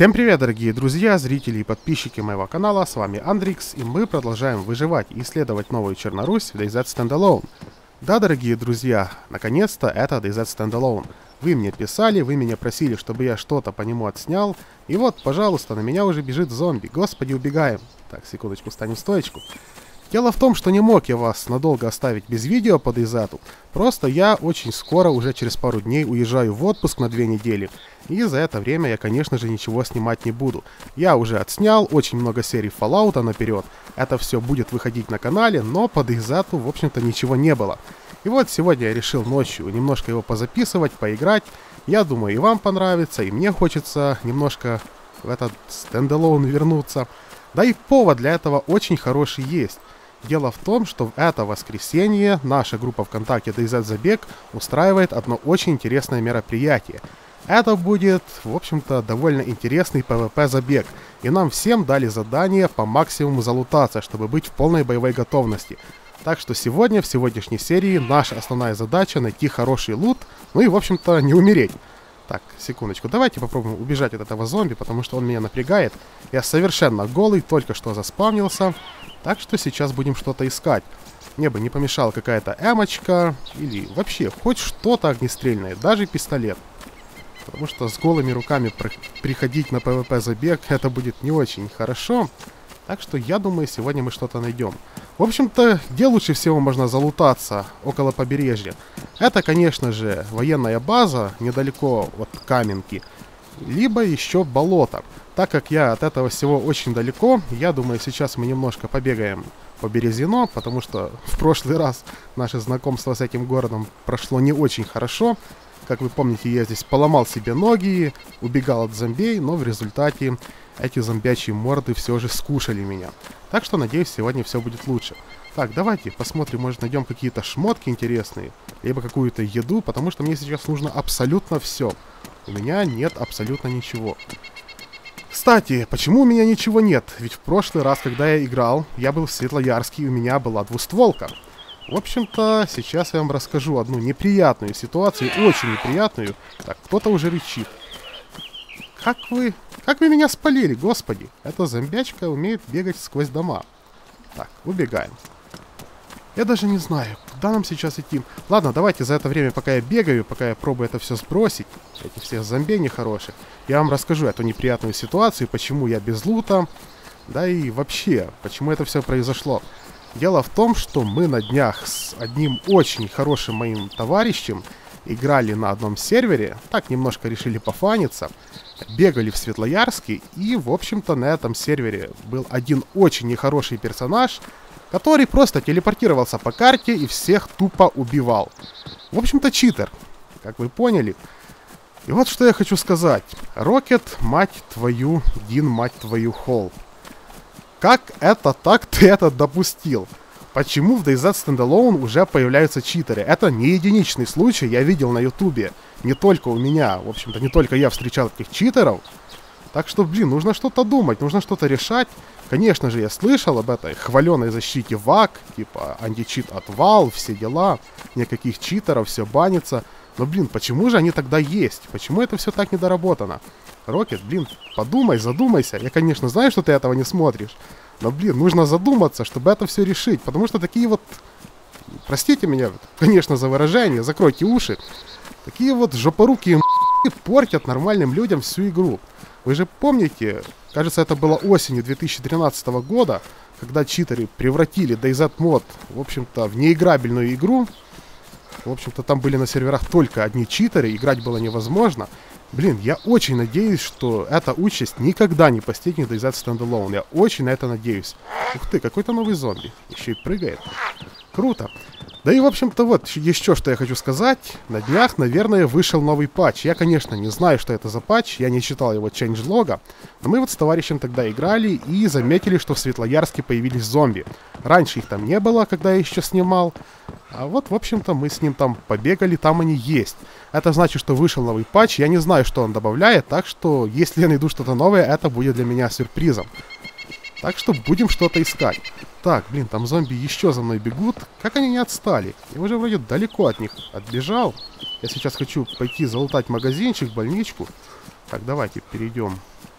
Всем привет, дорогие друзья, зрители и подписчики моего канала, с вами Андрикс, и мы продолжаем выживать и исследовать новую Чернорусь в DayZ Standalone. Да, дорогие друзья, наконец-то это DayZ Standalone. Вы мне писали, вы меня просили, чтобы я что-то по нему отснял, и вот, пожалуйста, на меня уже бежит зомби. Господи, убегаем. Так, секундочку, станем в стоечку. Дело в том, что не мог я вас надолго оставить без видео по DayZ. Просто я очень скоро, уже через пару дней, уезжаю в отпуск на 2 недели. И за это время я, конечно же, ничего снимать не буду. Я уже отснял очень много серий Fallout наперед. Это все будет выходить на канале, но по DayZ, в общем-то, ничего не было. И вот сегодня я решил ночью немножко его позаписывать, поиграть. Я думаю, и вам понравится, и мне хочется немножко в этот стендалон вернуться. Да и повод для этого очень хороший есть. Дело в том, что в это воскресенье наша группа ВКонтакте DayZ Забег устраивает одно очень интересное мероприятие. Это будет, в общем-то, довольно интересный PvP-забег, и нам всем дали задание по максимуму залутаться, чтобы быть в полной боевой готовности. Так что сегодня, в сегодняшней серии, наша основная задача найти хороший лут, ну и, в общем-то, не умереть. Так, секундочку, давайте попробуем убежать от этого зомби, потому что он меня напрягает. Я совершенно голый, только что заспавнился, так что сейчас будем что-то искать. Мне бы не помешала какая-то эмочка, или вообще хоть что-то огнестрельное, даже пистолет. Потому что с голыми руками приходить на PvP-забег, это будет не очень хорошо. Так что я думаю, сегодня мы что-то найдем. В общем-то, где лучше всего можно залутаться около побережья? Это, конечно же, военная база недалеко от Каменки, либо еще болото. Так как я от этого всего очень далеко, я думаю, сейчас мы немножко побегаем по Березино, потому что в прошлый раз наше знакомство с этим городом прошло не очень хорошо. Как вы помните, я здесь поломал себе ноги, убегал от зомбей, но в результате эти зомбячьи морды все же скушали меня. Так что, надеюсь, сегодня все будет лучше. Так, давайте посмотрим, может найдем какие-то шмотки интересные, либо какую-то еду, потому что мне сейчас нужно абсолютно все. У меня нет абсолютно ничего. Кстати, почему у меня ничего нет? Ведь в прошлый раз, когда я играл, я был в Светлоярске, и у меня была двустволка. В общем-то, сейчас я вам расскажу одну неприятную ситуацию, очень неприятную. Так, кто-то уже рычит. Как вы меня спалили, господи? Эта зомбячка умеет бегать сквозь дома. Так, убегаем. Я даже не знаю, куда нам сейчас идти. Ладно, давайте за это время, пока я бегаю, пока я пробую это все сбросить, эти все зомби нехорошие, я вам расскажу эту неприятную ситуацию, почему я без лута, да и вообще, почему это все произошло. Дело в том, что мы на днях с одним очень хорошим моим товарищем играли на одном сервере, так немножко решили пофаниться, бегали в Светлоярске, и, в общем-то, на этом сервере был один очень нехороший персонаж, который просто телепортировался по карте и всех тупо убивал. В общем-то, читер, как вы поняли. И вот что я хочу сказать. Рокет, мать твою, Дин, мать твою, Холл. Как это так ты это допустил? Почему в DayZ Standalone уже появляются читеры? Это не единичный случай, я видел на ютубе. Не только у меня, в общем-то, не только я встречал этих читеров. Так что, блин, нужно что-то думать, нужно что-то решать. Конечно же, я слышал об этой хваленой защите ВАК, типа античит от Valve, все дела, никаких читеров, все банится. Но, блин, почему же они тогда есть? Почему это все так недоработано? Рокет, блин, подумай, задумайся. Я, конечно, знаю, что ты этого не смотришь. Но, блин, нужно задуматься, чтобы это все решить. Потому что такие вот... Простите меня, конечно, за выражение, закройте уши. Такие вот жопорукие портят нормальным людям всю игру. Вы же помните, кажется, это было осенью 2013 года, когда читеры превратили DayZ мод, в общем-то, в неиграбельную игру. В общем-то, там были на серверах только одни читеры, играть было невозможно. Блин, я очень надеюсь, что эта участь никогда не постигнет DayZ Standalone. Я очень на это надеюсь. Ух ты, какой-то новый зомби. Еще и прыгает. Круто. Да и, в общем-то, вот еще что я хочу сказать. На днях, наверное, вышел новый патч. Я, конечно, не знаю, что это за патч. Я не читал его чейнджлога. Но мы вот с товарищем тогда играли и заметили, что в Светлоярске появились зомби. Раньше их там не было, когда я еще снимал. А вот, в общем-то, мы с ним там побегали, там они есть. Это значит, что вышел новый патч. Я не знаю, что он добавляет, так что, если я найду что-то новое, это будет для меня сюрпризом. Так что будем что-то искать. Так, блин, там зомби еще за мной бегут. Как они не отстали? Я уже вроде далеко от них отбежал. Я сейчас хочу пойти залутать магазинчик, больничку. Так, давайте перейдем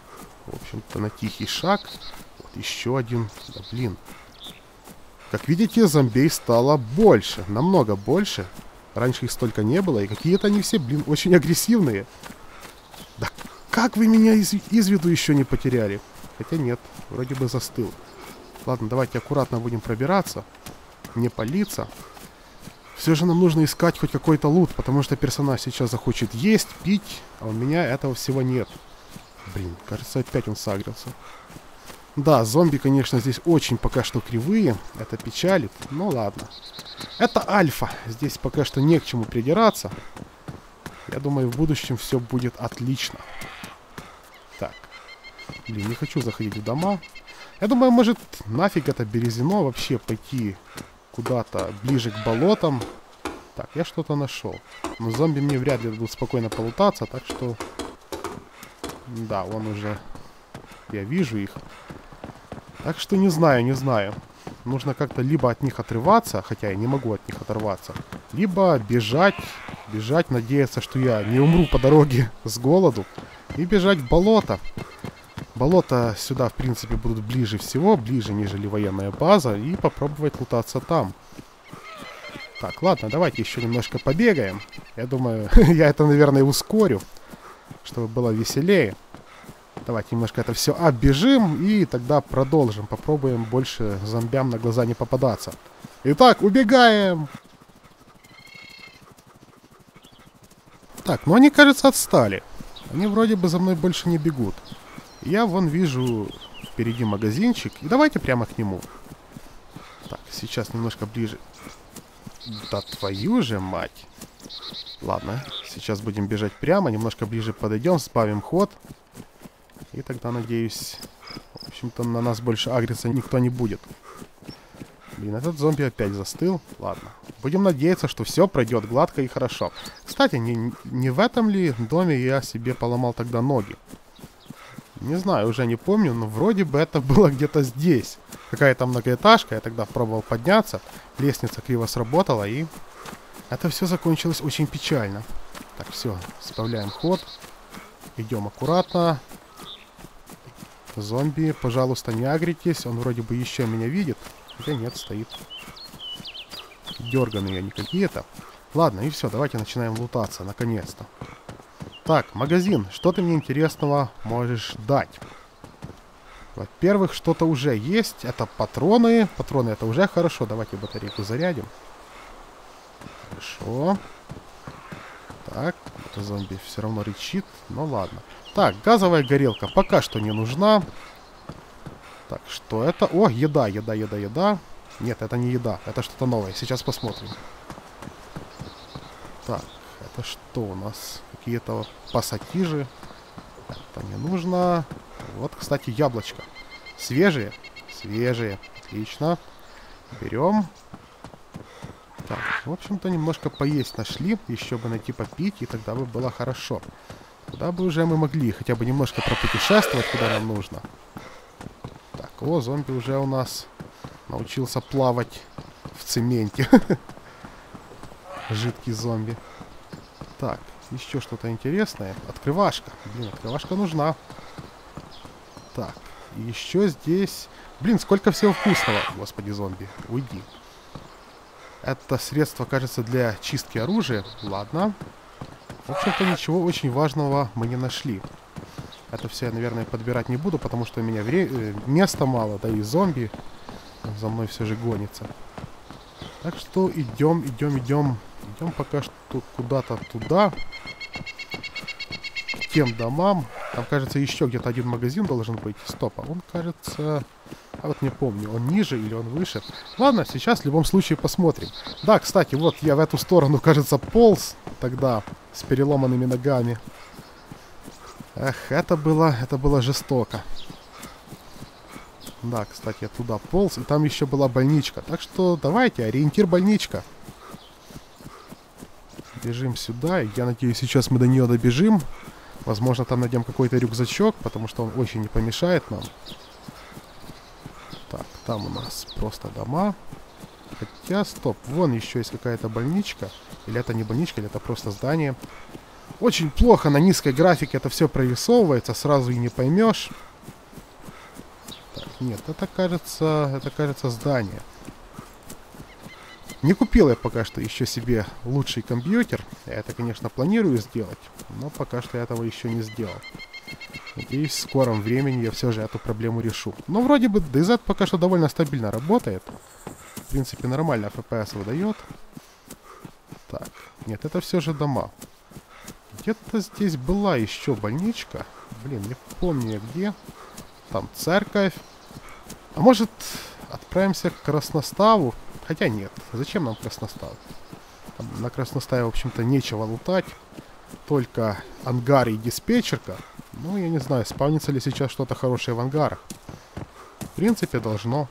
В общем-то, на тихий шаг. Вот еще один. Да, блин. Как видите, зомбей стало больше. Намного больше. Раньше их столько не было. И какие-то они все, блин, очень агрессивные. Да как вы меня из виду еще не потеряли? Хотя нет, вроде бы застыл. Ладно, давайте аккуратно будем пробираться. Не палиться. Все же нам нужно искать хоть какой-то лут, потому что персонаж сейчас захочет есть, пить, а у меня этого всего нет. Блин, кажется, опять он сагрился. Да, зомби, конечно, здесь очень пока что кривые. Это печалит, ну ладно. Это альфа. Здесь пока что не к чему придираться. Я думаю, в будущем все будет отлично. Так. Блин, не хочу заходить в дома. Я думаю, может, нафиг это Березино вообще пойти куда-то ближе к болотам. Так, я что-то нашел. Но зомби мне вряд ли дадут спокойно полутаться, так что... Да, он уже... Я вижу их. Так что не знаю, не знаю. Нужно как-то либо от них отрываться, хотя я не могу от них оторваться, либо бежать, надеяться, что я не умру по дороге с голоду, и бежать в болото. Болота сюда, в принципе, будут ближе всего, ближе, нежели военная база, и попробовать лутаться там. Так, ладно, давайте еще немножко побегаем. Я думаю, я это, наверное, ускорю, чтобы было веселее. Давайте немножко это все оббежим и тогда продолжим. Попробуем больше зомбям на глаза не попадаться. Итак, убегаем! Так, ну они, кажется, отстали. Они вроде бы за мной больше не бегут. Я вон вижу впереди магазинчик. И давайте прямо к нему. Так, сейчас немножко ближе. Да твою же мать. Ладно, сейчас будем бежать прямо. Немножко ближе подойдем, сбавим ход. И тогда, надеюсь, в общем-то, на нас больше агриться никто не будет. Блин, этот зомби опять застыл. Ладно. Будем надеяться, что все пройдет гладко и хорошо. Кстати, не в этом ли доме я себе поломал тогда ноги? Не знаю, уже не помню, но вроде бы это было где-то здесь. Какая-то многоэтажка, я тогда пробовал подняться. Лестница криво сработала, и это все закончилось очень печально. Так, все, справляем ход. Идем аккуратно. Зомби, пожалуйста, не агритесь. Он вроде бы еще меня видит. Хотя нет, стоит. Дерганые они какие-то. Ладно, и все, давайте начинаем лутаться, наконец-то. Так, магазин. Что ты мне интересного можешь дать? Во-первых, что-то уже есть. Это патроны. Патроны это уже хорошо. Давайте батарейку зарядим. Хорошо. Так, это зомби все равно рычит. Ну ладно. Так, газовая горелка пока что не нужна. Так, что это? О, еда, еда, еда, еда. Нет, это не еда, это что-то новое. Сейчас посмотрим. Так, это что у нас? Какие-то пассатижи. Это не нужно. Вот, кстати, яблочко. Свежие? Свежие. Отлично. Берем. Так, в общем-то, немножко поесть нашли. Еще бы найти попить, и тогда бы было хорошо. Куда бы уже мы могли хотя бы немножко пропутешествовать, куда нам нужно. Так, о, зомби уже у нас научился плавать в цементе. Жидкий зомби. Так, еще что-то интересное. Открывашка. Блин, открывашка нужна. Так, и еще здесь... Блин, сколько всего вкусного. Господи, зомби, уйди. Это средство, кажется, для чистки оружия. Ладно. В общем-то, ничего очень важного мы не нашли. Это все я, наверное, подбирать не буду, потому что у меня места мало, да и зомби за мной все же гонится. Так что идем, идем, идем. Идем пока что куда-то туда. К тем домам. Там, кажется, еще где-то один магазин должен быть. Стоп, а он, кажется... А вот не помню, он ниже или он выше. Ладно, сейчас в любом случае посмотрим. Да, кстати, вот я в эту сторону, кажется, полз тогда с переломанными ногами. Эх, это было жестоко. Да, кстати, я туда полз, и там еще была больничка. Так что давайте, ориентир больничка. Бежим сюда. Я надеюсь, сейчас мы до нее добежим. Возможно, там найдем какой-то рюкзачок, потому что он очень не помешает нам. Так, там у нас просто дома. Хотя, стоп, вон еще есть какая-то больничка. Или это не больничка, или это просто здание. Очень плохо на низкой графике это все прорисовывается, сразу и не поймешь. Нет, это кажется здание. Не купил я пока что еще себе лучший компьютер. Я это, конечно, планирую сделать, но пока что я этого еще не сделал. Надеюсь, в скором времени я все же эту проблему решу. Но вроде бы DayZ пока что довольно стабильно работает. В принципе, нормально FPS выдает. Так, нет, это все же дома. Где-то здесь была еще больничка. Блин, не помню где. Там церковь. А может, отправимся к Красноставу? Хотя нет, зачем нам Красностав? Там на Красноставе, в общем-то, нечего лутать. Только ангар и диспетчерка. Ну, я не знаю, спавнится ли сейчас что-то хорошее в ангарах. В принципе, должно.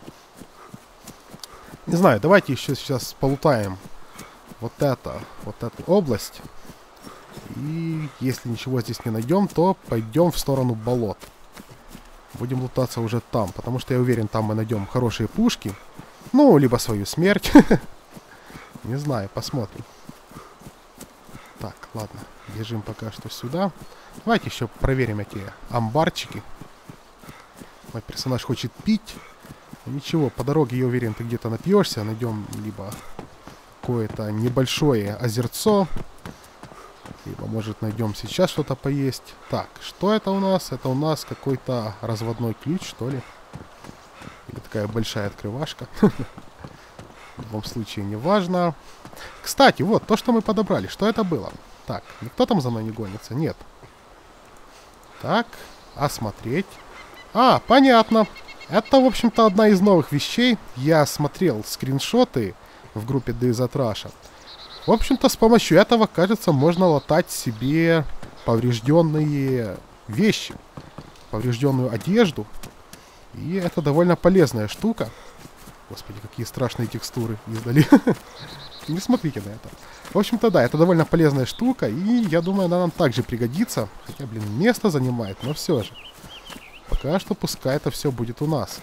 Не знаю, давайте еще сейчас полутаем вот эту область. И если ничего здесь не найдем, то пойдем в сторону болот. Будем лутаться уже там, потому что я уверен, там мы найдем хорошие пушки. Ну, либо свою смерть. Не знаю, посмотрим. Так, ладно, бежим пока что сюда. Давайте еще проверим эти амбарчики. Мой персонаж хочет пить. Ничего, по дороге, я уверен, ты где-то напьешься. Найдем либо какое-то небольшое озерцо, либо, может, найдем сейчас что-то поесть. Так, что это у нас? Это у нас какой-то разводной ключ, что ли? Или такая большая открывашка. В любом случае, не важно. Кстати, вот, то, что мы подобрали. Что это было? Так, никто там за мной не гонится? Нет. Так, осмотреть. А, понятно. Это, в общем-то, одна из новых вещей. Я смотрел скриншоты в группе DayZ Russia. В общем-то, с помощью этого, кажется, можно латать себе поврежденные вещи. Поврежденную одежду. И это довольно полезная штука. Господи, какие страшные текстуры издали. Не смотрите на это. В общем-то, да, это довольно полезная штука. И я думаю, она нам также пригодится. Хотя, блин, место занимает, но все же. Пока что пускай это все будет у нас.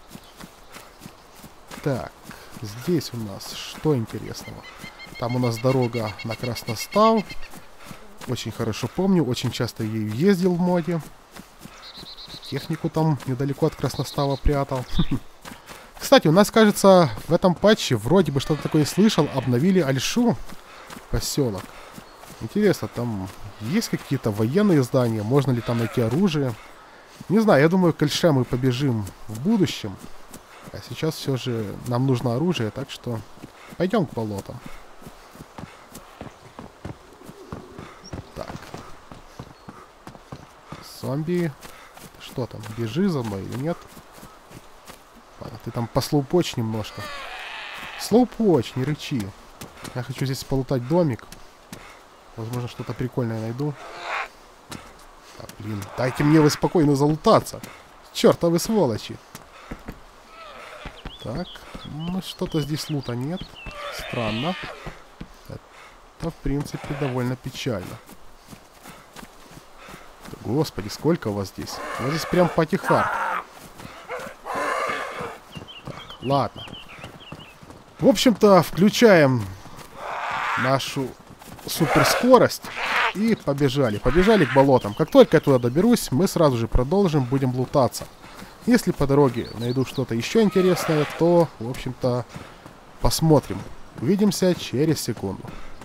Так, здесь у нас что интересного? Там у нас дорога на Красностав. Очень хорошо помню, очень часто ею ездил в моде. Технику там недалеко от Красностава прятал. Кстати, у нас, кажется, в этом патче, вроде бы что-то такое слышал, обновили Альшу поселок. Интересно, там есть какие-то военные здания? Можно ли там найти оружие? Не знаю, я думаю, к Альше мы побежим в будущем. А сейчас все же нам нужно оружие, так что пойдем к болотам. Так. Зомби. Что там, бежи за мной или нет? Ладно, ты там послоупочь немножко. Слоупочь, не рычи. Я хочу здесь полутать домик. Возможно, что-то прикольное найду. Так, блин, дайте мне вы спокойно залутаться. Чёртовы сволочи. Так, ну что-то здесь лута нет. Странно. Это, в принципе, довольно печально. Господи, сколько у вас здесь? У вас здесь прям патихард. Так, ладно. В общем-то, включаем нашу суперскорость и побежали. Побежали к болотам. Как только я туда доберусь, мы сразу же продолжим, будем лутаться. Если по дороге найду что-то еще интересное, то, в общем-то, посмотрим. Увидимся через секунду.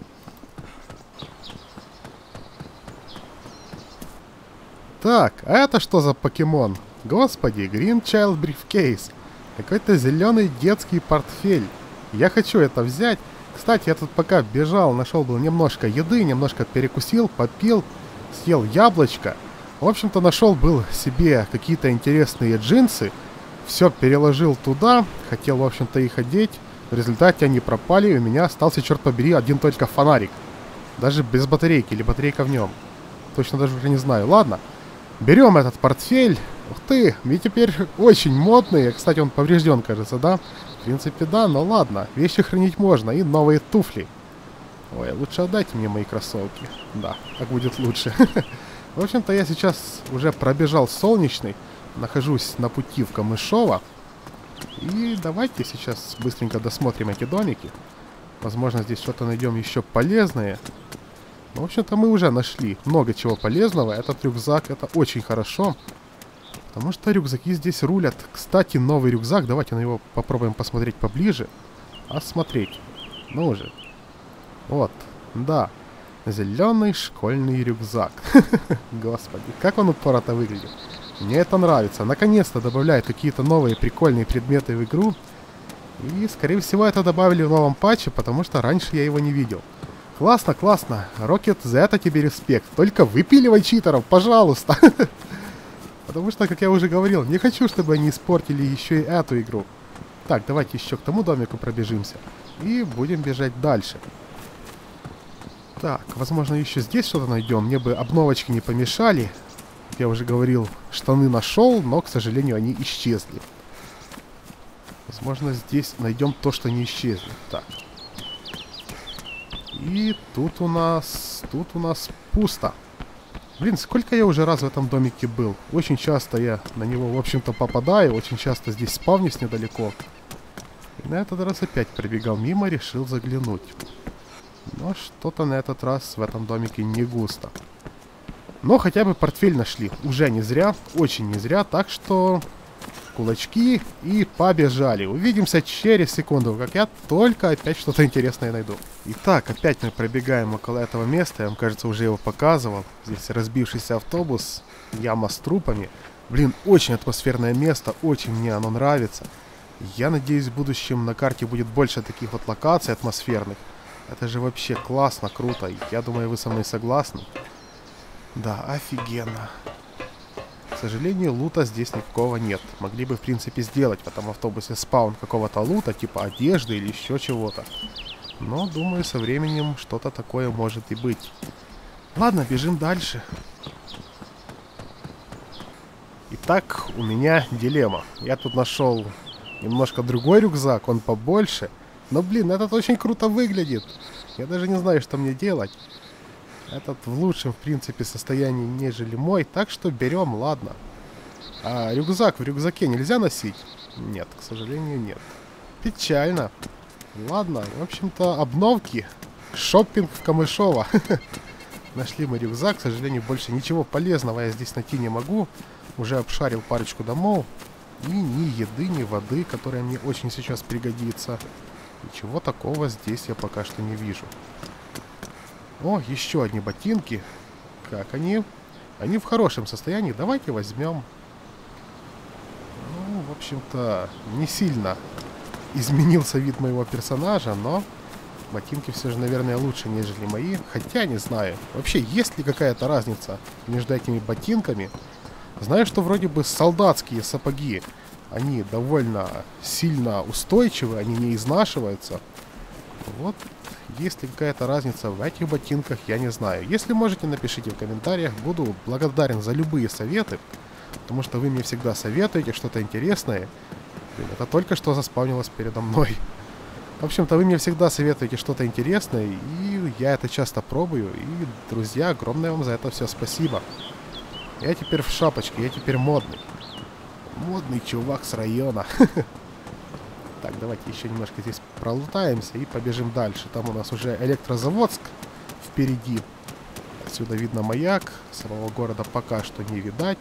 Так, а это что за покемон? Господи, Green Child Briefcase. Какой-то зеленый детский портфель. Я хочу это взять. Кстати, я тут пока бежал, нашел был немножко еды, немножко перекусил, попил, съел яблочко. В общем-то, нашел был себе какие-то интересные джинсы. Все переложил туда, хотел, в общем-то, их одеть. В результате они пропали, и у меня остался, черт побери, один только фонарик. Даже без батарейки, или батарейка в нем. Точно даже уже не знаю. Ладно. Берем этот портфель. Ух ты, ведь теперь очень модный. Кстати, он поврежден, кажется, да? В принципе, да, но ладно. Вещи хранить можно. И новые туфли. Ой, лучше отдайте мне мои кроссовки. Да, так будет лучше. В общем-то, я сейчас уже пробежал Солнечный. Нахожусь на пути в Камышово. И давайте сейчас быстренько досмотрим эти домики. Возможно, здесь что-то найдем еще полезное. В общем-то, мы уже нашли много чего полезного. Этот рюкзак, это очень хорошо. Потому что рюкзаки здесь рулят. Кстати, новый рюкзак. Давайте на него попробуем посмотреть поближе. Осмотреть. Ну уже. Вот. Да. Зеленый школьный рюкзак. Господи, как он упорото выглядит. Мне это нравится. Наконец-то добавляют какие-то новые прикольные предметы в игру. И, скорее всего, это добавили в новом патче, потому что раньше я его не видел. Классно, классно. Рокет, за это тебе респект. Только выпиливай читеров, пожалуйста. Потому что, как я уже говорил, не хочу, чтобы они испортили еще и эту игру. Так, давайте еще к тому домику пробежимся. И будем бежать дальше. Так, возможно, еще здесь что-то найдем. Мне бы обновочки не помешали. Как я уже говорил, штаны нашел, но, к сожалению, они исчезли. Возможно, здесь найдем то, что не исчезли. Так. И тут у нас пусто. Блин, сколько я уже раз в этом домике был. Очень часто я на него, в общем-то, попадаю. Очень часто здесь спавнюсь недалеко. И на этот раз опять пробегал мимо, решил заглянуть. Но что-то на этот раз в этом домике не густо. Но хотя бы портфель нашли. Уже не зря, очень не зря. Так что кулачки и побежали. Увидимся через секунду, как я только опять что-то интересное найду. Итак, опять мы пробегаем около этого места. Я вам, кажется, уже его показывал. Здесь разбившийся автобус, яма с трупами. Блин, очень атмосферное место, очень мне оно нравится. Я надеюсь, в будущем на карте будет больше таких вот локаций атмосферных. Это же вообще классно, круто. Я думаю, вы со мной согласны. Да, офигенно. К сожалению, лута здесь никакого нет. Могли бы, в принципе, сделать в этом автобусе спаун какого-то лута, типа одежды или еще чего-то. Но, думаю, со временем что-то такое может и быть. Ладно, бежим дальше. Итак, у меня дилемма. Я тут нашел немножко другой рюкзак, он побольше. Но, блин, этот очень круто выглядит. Я даже не знаю, что мне делать. Этот в лучшем, в принципе, состоянии, нежели мой. Так что берем, ладно. А рюкзак в рюкзаке нельзя носить? Нет, к сожалению, нет. Печально. Ладно, в общем-то, обновки. Шоппинг в Камышово. Нашли мы рюкзак. К сожалению, больше ничего полезного я здесь найти не могу. Уже обшарил парочку домов. И ни еды, ни воды, которая мне очень сейчас пригодится. Ничего такого здесь я пока что не вижу. О, еще одни ботинки. Как они? Они в хорошем состоянии. Давайте возьмем. Ну, в общем-то, не сильно изменился вид моего персонажа, но ботинки все же, наверное, лучше, нежели мои. Хотя, не знаю. Вообще, есть ли какая-то разница между этими ботинками? Знаю, что вроде бы солдатские сапоги, они довольно сильно устойчивы, они не изнашиваются. Вот, есть ли какая-то разница в этих ботинках, я не знаю. Если можете, напишите в комментариях, буду благодарен за любые советы, потому что вы мне всегда советуете что-то интересное. Блин, это только что заспавнилось передо мной. В общем-то, вы мне всегда советуете что-то интересное, и я это часто пробую. И, друзья, огромное вам за это все спасибо. Я теперь в шапочке, я теперь модный. Модный чувак с района. Так, давайте еще немножко здесь пролутаемся и побежим дальше. Там у нас уже Электрозаводск впереди. Отсюда видно маяк. Самого города пока что не видать.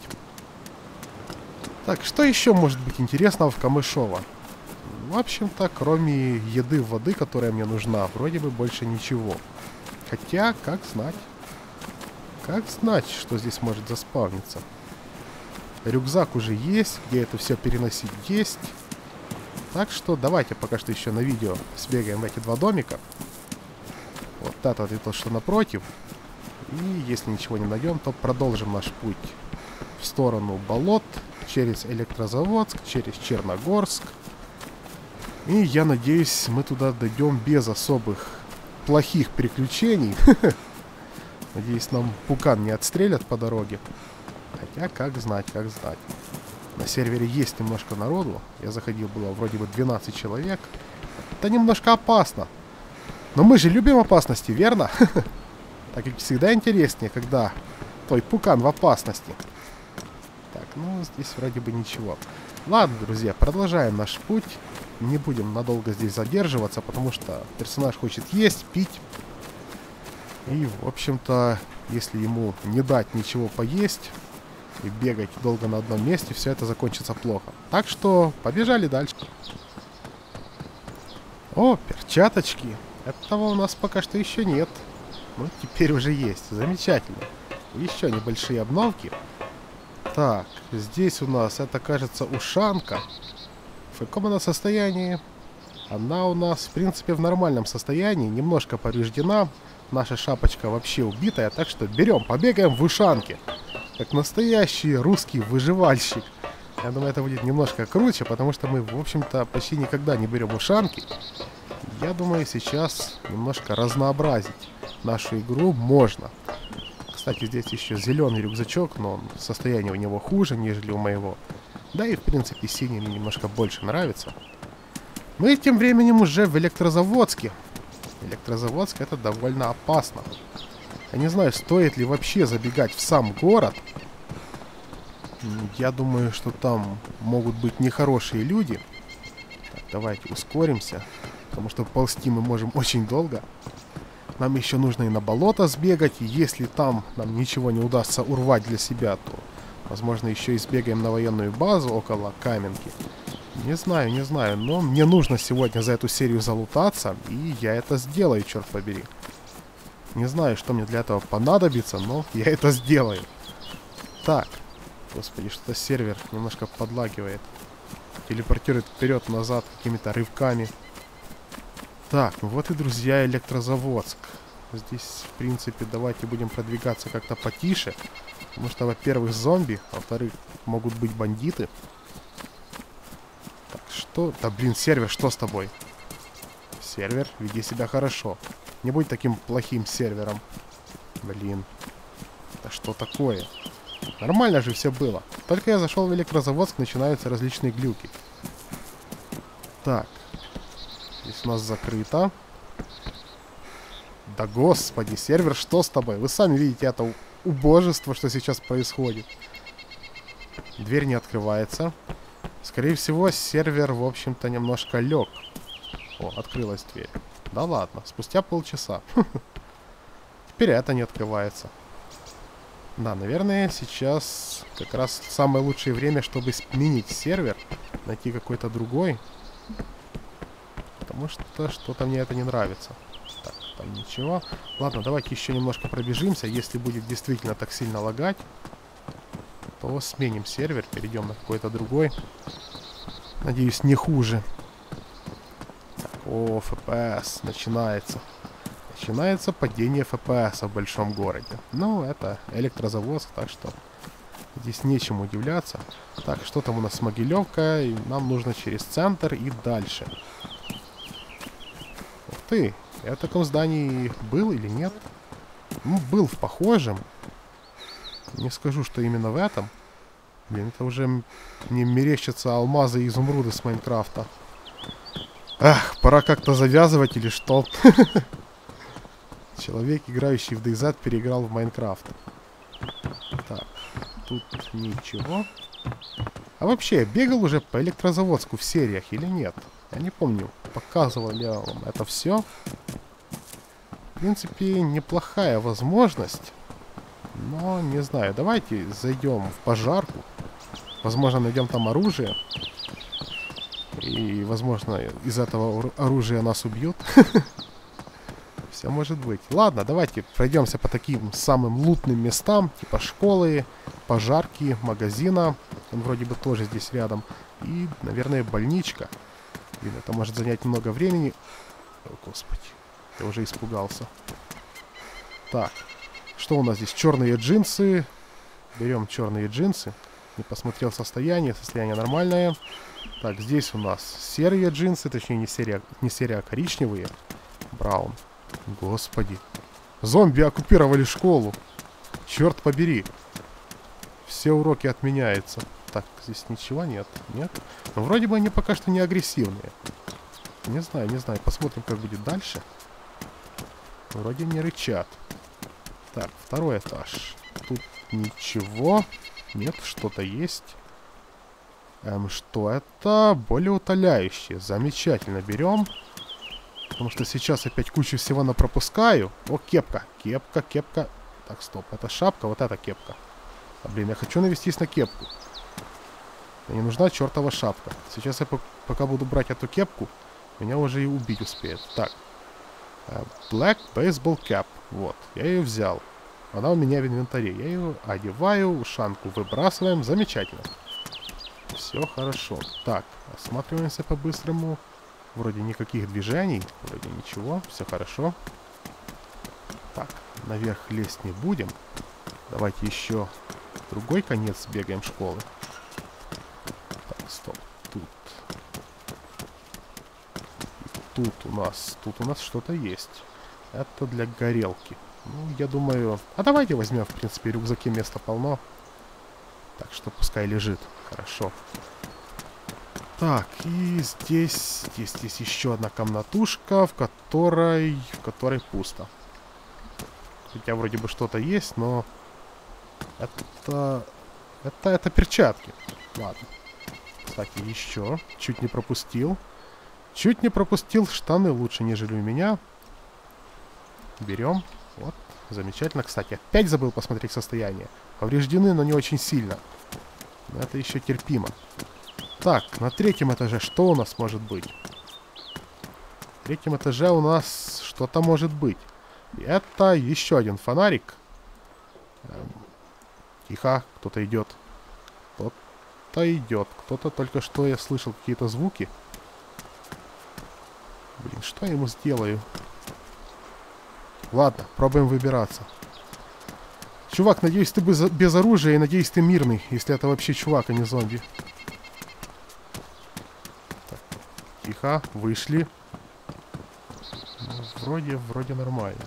Так, что еще может быть интересного в Камышово? В общем-то, кроме еды, воды, которая мне нужна, вроде бы больше ничего. Хотя, как знать. Как знать, что здесь может заспавниться. Рюкзак уже есть, где это все переносить есть. Так что давайте пока что еще на видео сбегаем в эти два домика. Вот этот и тот, что напротив. И если ничего не найдем, то продолжим наш путь в сторону болот, через Электрозаводск, через Черногорск. И я надеюсь, мы туда дойдем без особых плохих приключений. Надеюсь, нам пукан не отстрелят по дороге. Хотя, как знать, как знать. На сервере есть немножко народу. Я заходил, было вроде бы 12 человек. Это немножко опасно. Но мы же любим опасности, верно? Так как всегда интереснее, когда твой пукан в опасности. Так, ну здесь вроде бы ничего. Ладно, друзья, продолжаем наш путь. Не будем надолго здесь задерживаться, потому что персонаж хочет есть, пить. И, в общем-то, если ему не дать ничего поесть, и бегать долго на одном месте, все это закончится плохо. Так что побежали дальше. О, перчаточки. Этого у нас пока что еще нет. Ну, теперь уже есть. Замечательно. Еще небольшие обновки. Так, здесь у нас, это, кажется, ушанка. В каком она состоянии? Она у нас, в принципе, в нормальном состоянии. Немножко повреждена. Наша шапочка вообще убитая. Так что берем, побегаем в ушанке. Как настоящий русский выживальщик. Я думаю, это будет немножко круче, потому что мы, в общем-то, почти никогда не берем ушанки. Я думаю, сейчас немножко разнообразить нашу игру можно. Кстати, здесь еще зеленый рюкзачок, но состояние у него хуже, нежели у моего. Да и, в принципе, синий мне немножко больше нравится. Ну и тем временем уже в Электрозаводске. Электрозаводск — это довольно опасно. Я не знаю, стоит ли вообще забегать в сам город. Я думаю, что там могут быть нехорошие люди. Так, давайте ускоримся, потому что ползти мы можем очень долго. Нам еще нужно и на болото сбегать, и если там нам ничего не удастся урвать для себя, то, возможно, еще и сбегаем на военную базу около Каменки. Не знаю, но мне нужно сегодня за эту серию залутаться, и я это сделаю, черт побери. Не знаю, что мне для этого понадобится, но я это сделаю. Так, господи, что-то сервер немножко подлагивает. Телепортирует вперед-назад какими-то рывками. Так, ну вот и, друзья, Электрозаводск. Здесь, в принципе, давайте будем продвигаться как-то потише. Потому что, во-первых, зомби, во-вторых, могут быть бандиты. Так, что? Да, блин, сервер, что с тобой? Сервер, веди себя хорошо. Не будь таким плохим сервером. Блин. Да что такое? Нормально же все было. Только я зашел в Электрозаводск, начинаются различные глюки. Так. Здесь у нас закрыто. Да господи, сервер, что с тобой? Вы сами видите это убожество, что сейчас происходит. Дверь не открывается. Скорее всего, сервер, в общем-то, немножко лег. О, открылась дверь. Да ладно, спустя полчаса. Теперь это не открывается. Да, наверное, сейчас как раз самое лучшее время, чтобы сменить сервер. Найти какой-то другой. Потому что что-то мне это не нравится. Так, там ничего. Ладно, давайте еще немножко пробежимся. Если будет действительно так сильно лагать, то сменим сервер, перейдем на какой-то другой. Надеюсь, не хуже. Так, о, FPS начинается. Начинается падение FPS в большом городе. Ну, это Электрозаводск, так что здесь нечем удивляться. Так, что там у нас с Могилевкой? Нам нужно через центр и дальше. Ух ты, я в таком здании был или нет? Ну, был в похожем. Не скажу, что именно в этом. Блин, это уже мне мерещатся алмазы и изумруды с Майнкрафта. Ах, пора как-то завязывать или что? Человек, играющий в DayZ, переиграл в Майнкрафт. Так, тут ничего. А вообще, я бегал уже по Электрозаводску в сериях или нет? Я не помню, показывал ли я вам это все. В принципе, неплохая возможность. Но, не знаю, давайте зайдем в пожарку. Возможно, найдем там оружие. И, возможно, из этого оружия нас убьют. Все может быть. Ладно, давайте пройдемся по таким самым лутным местам. Типа школы, пожарки, магазина. Он вроде бы тоже здесь рядом. И, наверное, больничка. Блин, это может занять много времени. О, господи. Я уже испугался. Так. Что у нас здесь? Черные джинсы. Берем черные джинсы. Не посмотрел состояние. Состояние нормальное. Так, здесь у нас серые джинсы. Точнее, не серые, а коричневые. Браун. Господи. Зомби оккупировали школу. Черт побери. Все уроки отменяются. Так, здесь ничего нет. Нет? Но вроде бы они пока что не агрессивные. Не знаю, не знаю. Посмотрим, как будет дальше. Вроде не рычат. Так, второй этаж. Тут ничего. Нет, что-то есть. Что это? Более утоляющее. Замечательно. Берем. Потому что сейчас опять кучу всего напропускаю. О, кепка. Кепка, кепка. Так, стоп. Это шапка, вот это кепка. А, блин, я хочу навестись на кепку. Мне нужна чертова шапка. Сейчас я пока буду брать эту кепку, меня уже и убить успеет. Так. Black Baseball Cap. Вот, я ее взял. Она у меня в инвентаре. Я ее одеваю, ушанку выбрасываем. Замечательно. Все хорошо. Так, осматриваемся по-быстрому. Вроде никаких движений. Вроде ничего. Все хорошо. Так, наверх лезть не будем. Давайте еще в другой конец бегаем школы. Так, стоп. Тут у нас что-то есть. Это для горелки. Ну, я думаю... А давайте возьмем, в принципе, рюкзаки, места полно. Так что пускай лежит. Хорошо. Так, и здесь еще одна комнатушка, в которой пусто. Хотя вроде бы что-то есть, но... Это перчатки. Ладно. Кстати, еще. Чуть не пропустил. Чуть не пропустил. Штаны лучше, нежели у меня. Берем. Вот. Замечательно. Кстати, опять забыл посмотреть состояние. Повреждены, но не очень сильно. Но это еще терпимо. Так, на третьем этаже что у нас может быть? На третьем этаже у нас что-то может быть. И это еще один фонарик. Тихо, кто-то идет. Кто-то идет. Кто-то только что я слышал какие-то звуки. Блин, что я ему сделаю? Ладно, пробуем выбираться. Чувак, надеюсь, ты без оружия и надеюсь, ты мирный. Если это вообще чувак, а не зомби. Так, тихо, вышли. Ну, вроде нормально.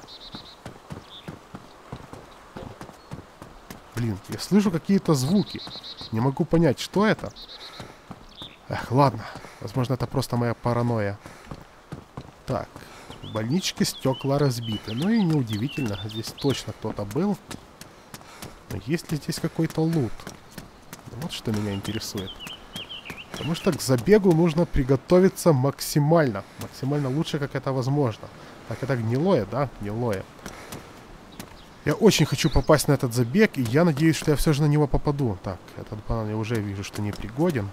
Блин, я слышу какие-то звуки. Не могу понять, что это. Эх, ладно. Возможно, это просто моя паранойя. Так. В больничке стекла разбиты. Ну и неудивительно. Здесь точно кто-то был. Но есть ли здесь какой-то лут? Вот что меня интересует. Потому что к забегу нужно приготовиться максимально. Максимально лучше, как это возможно. Так, это гнилое, да? Гнилое. Я очень хочу попасть на этот забег, и я надеюсь, что я все же на него попаду. Так, этот банан я уже вижу, что не пригоден.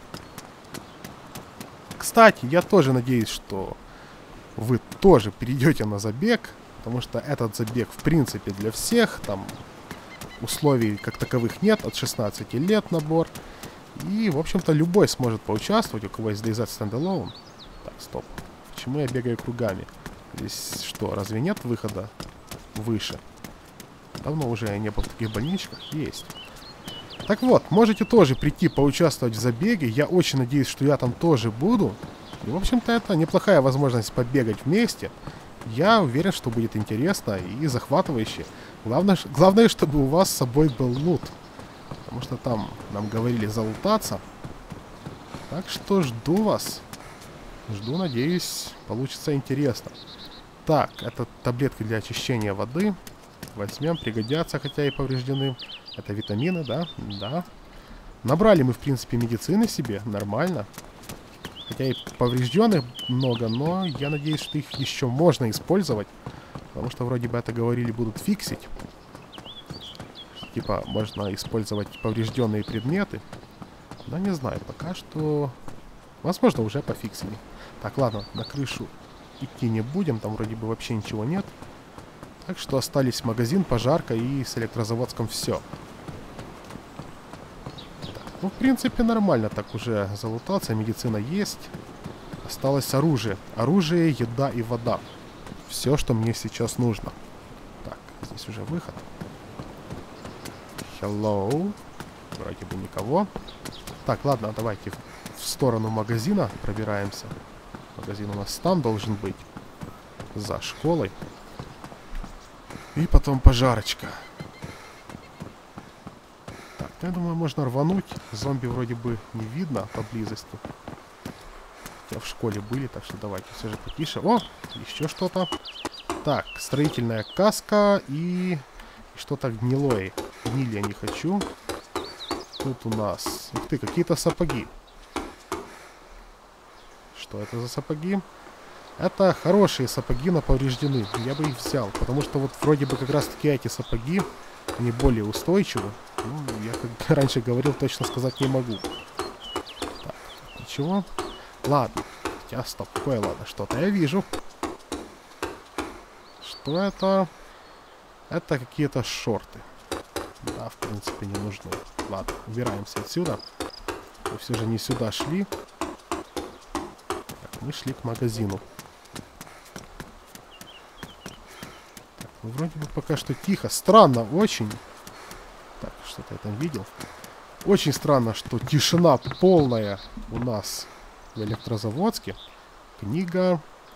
Кстати, я тоже надеюсь, что вы тоже перейдете на забег, потому что этот забег, в принципе, для всех. Там условий как таковых нет, от 16 лет набор. И, в общем-то, любой сможет поучаствовать, у кого есть DayZ Standalone. Так, стоп. Почему я бегаю кругами? Здесь что, разве нет выхода выше? Давно уже я не был в таких больничках. Есть. Так вот, можете тоже прийти поучаствовать в забеге. Я очень надеюсь, что я там тоже буду. И, в общем-то, это неплохая возможность побегать вместе. Я уверен, что будет интересно и захватывающе. Главное, чтобы у вас с собой был лут. Потому что там нам говорили залутаться. Так что жду вас. Жду, надеюсь, получится интересно. Так, это таблетки для очищения воды. Возьмем, пригодятся, хотя и повреждены. Это витамины, да? Да. Набрали мы, в принципе, медицины себе. Нормально. Хотя и поврежденных много, но я надеюсь, что их еще можно использовать. Потому что вроде бы это говорили, будут фиксить. Типа, можно использовать поврежденные предметы. Но не знаю, пока что... Возможно, уже пофиксили. Так, ладно, на крышу идти не будем. Там вроде бы вообще ничего нет. Так что остались магазин, пожарка и с электрозаводском все. Ну, в принципе, нормально так уже залутаться. Медицина есть. Осталось оружие. Оружие, еда и вода. Все, что мне сейчас нужно. Так, здесь уже выход. Hello. Вроде бы никого. Так, ладно, давайте в сторону магазина пробираемся. Магазин у нас там должен быть. За школой. И потом пожарочка. Так, я думаю, можно рвануть. Зомби вроде бы не видно поблизости. Хотя в школе были, так что давайте все же потише. О, еще что-то. Так, строительная каска и что-то гнилое. Гниль я не хочу. Тут у нас... Ух ты, какие-то сапоги. Что это за сапоги? Это хорошие сапоги, но повреждены. Я бы их взял, потому что вот вроде бы как раз таки эти сапоги, они более устойчивы. Ну, я как раньше говорил, точно сказать не могу. Так, ничего. Ладно. Хотя, стоп, какое ладно? Что-то я вижу. Что это? Это какие-то шорты. Да, в принципе, не нужны. Ладно, убираемся отсюда. Мы все же не сюда шли. Так, мы шли к магазину. Так, ну вроде бы пока что тихо. Странно, очень. Так, что-то я там видел. Очень странно, что тишина полная у нас в Электрозаводске. Книга.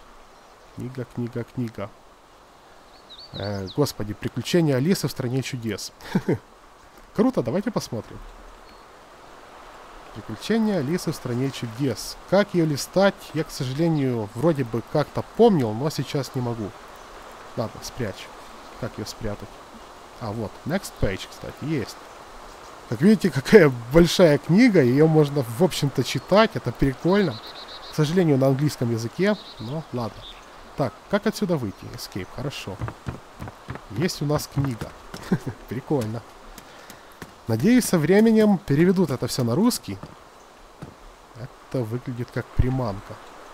Книга. Господи, приключения Алисы в стране чудес. Круто, давайте посмотрим. Приключения Алисы в стране чудес. Как ее листать, я, к сожалению, вроде бы как-то помнил, но сейчас не могу. Ладно, спрячь. Как ее спрятать? А, вот, next page, кстати, есть. Как видите, какая большая книга, ее можно, в общем-то, читать, это прикольно. К сожалению, на английском языке, но ладно. Так, как отсюда выйти? Escape, хорошо. Есть у нас книга. Прикольно. Надеюсь, со временем переведут это все на русский. Это выглядит как приманка.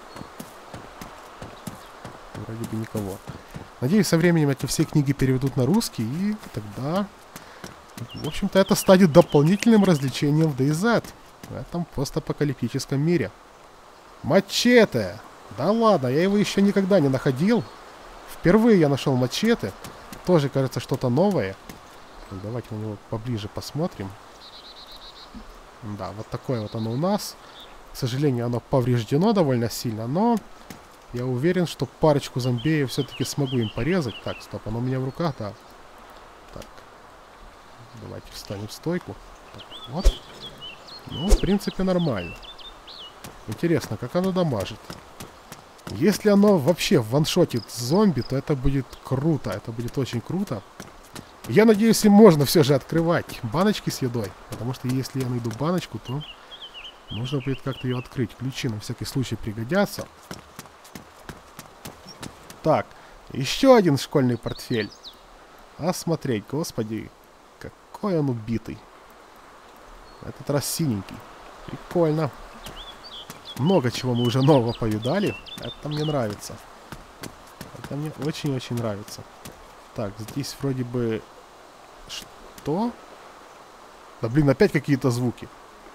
Вроде бы никого. Надеюсь, со временем эти все книги переведут на русский, и тогда, в общем-то, это станет дополнительным развлечением в DayZ. В этом постапокалиптическом мире. Мачете! Да ладно, я его еще никогда не находил. Впервые я нашел мачете. Тоже, кажется, что-то новое. Так, давайте на него поближе посмотрим. Да, вот такое вот оно у нас. К сожалению, оно повреждено довольно сильно, но я уверен, что парочку зомбеев все-таки смогу им порезать. Так, стоп, оно у меня в руках, да. Так, давайте встанем в стойку. Так, вот. Ну, в принципе, нормально. Интересно, как оно дамажит. Если оно вообще ваншотит зомби, то это будет круто. Это будет очень круто. Я надеюсь, им можно все же открывать баночки с едой. Потому что если я найду баночку, то можно будет как-то ее открыть. Ключи на всякий случай пригодятся. Так, еще один школьный портфель. Осмотреть, господи, какой он убитый. В этот раз синенький. Прикольно. Много чего мы уже нового повидали. Это мне нравится. Это мне очень-очень нравится. Так, здесь вроде бы... Что? Да блин, опять какие-то звуки.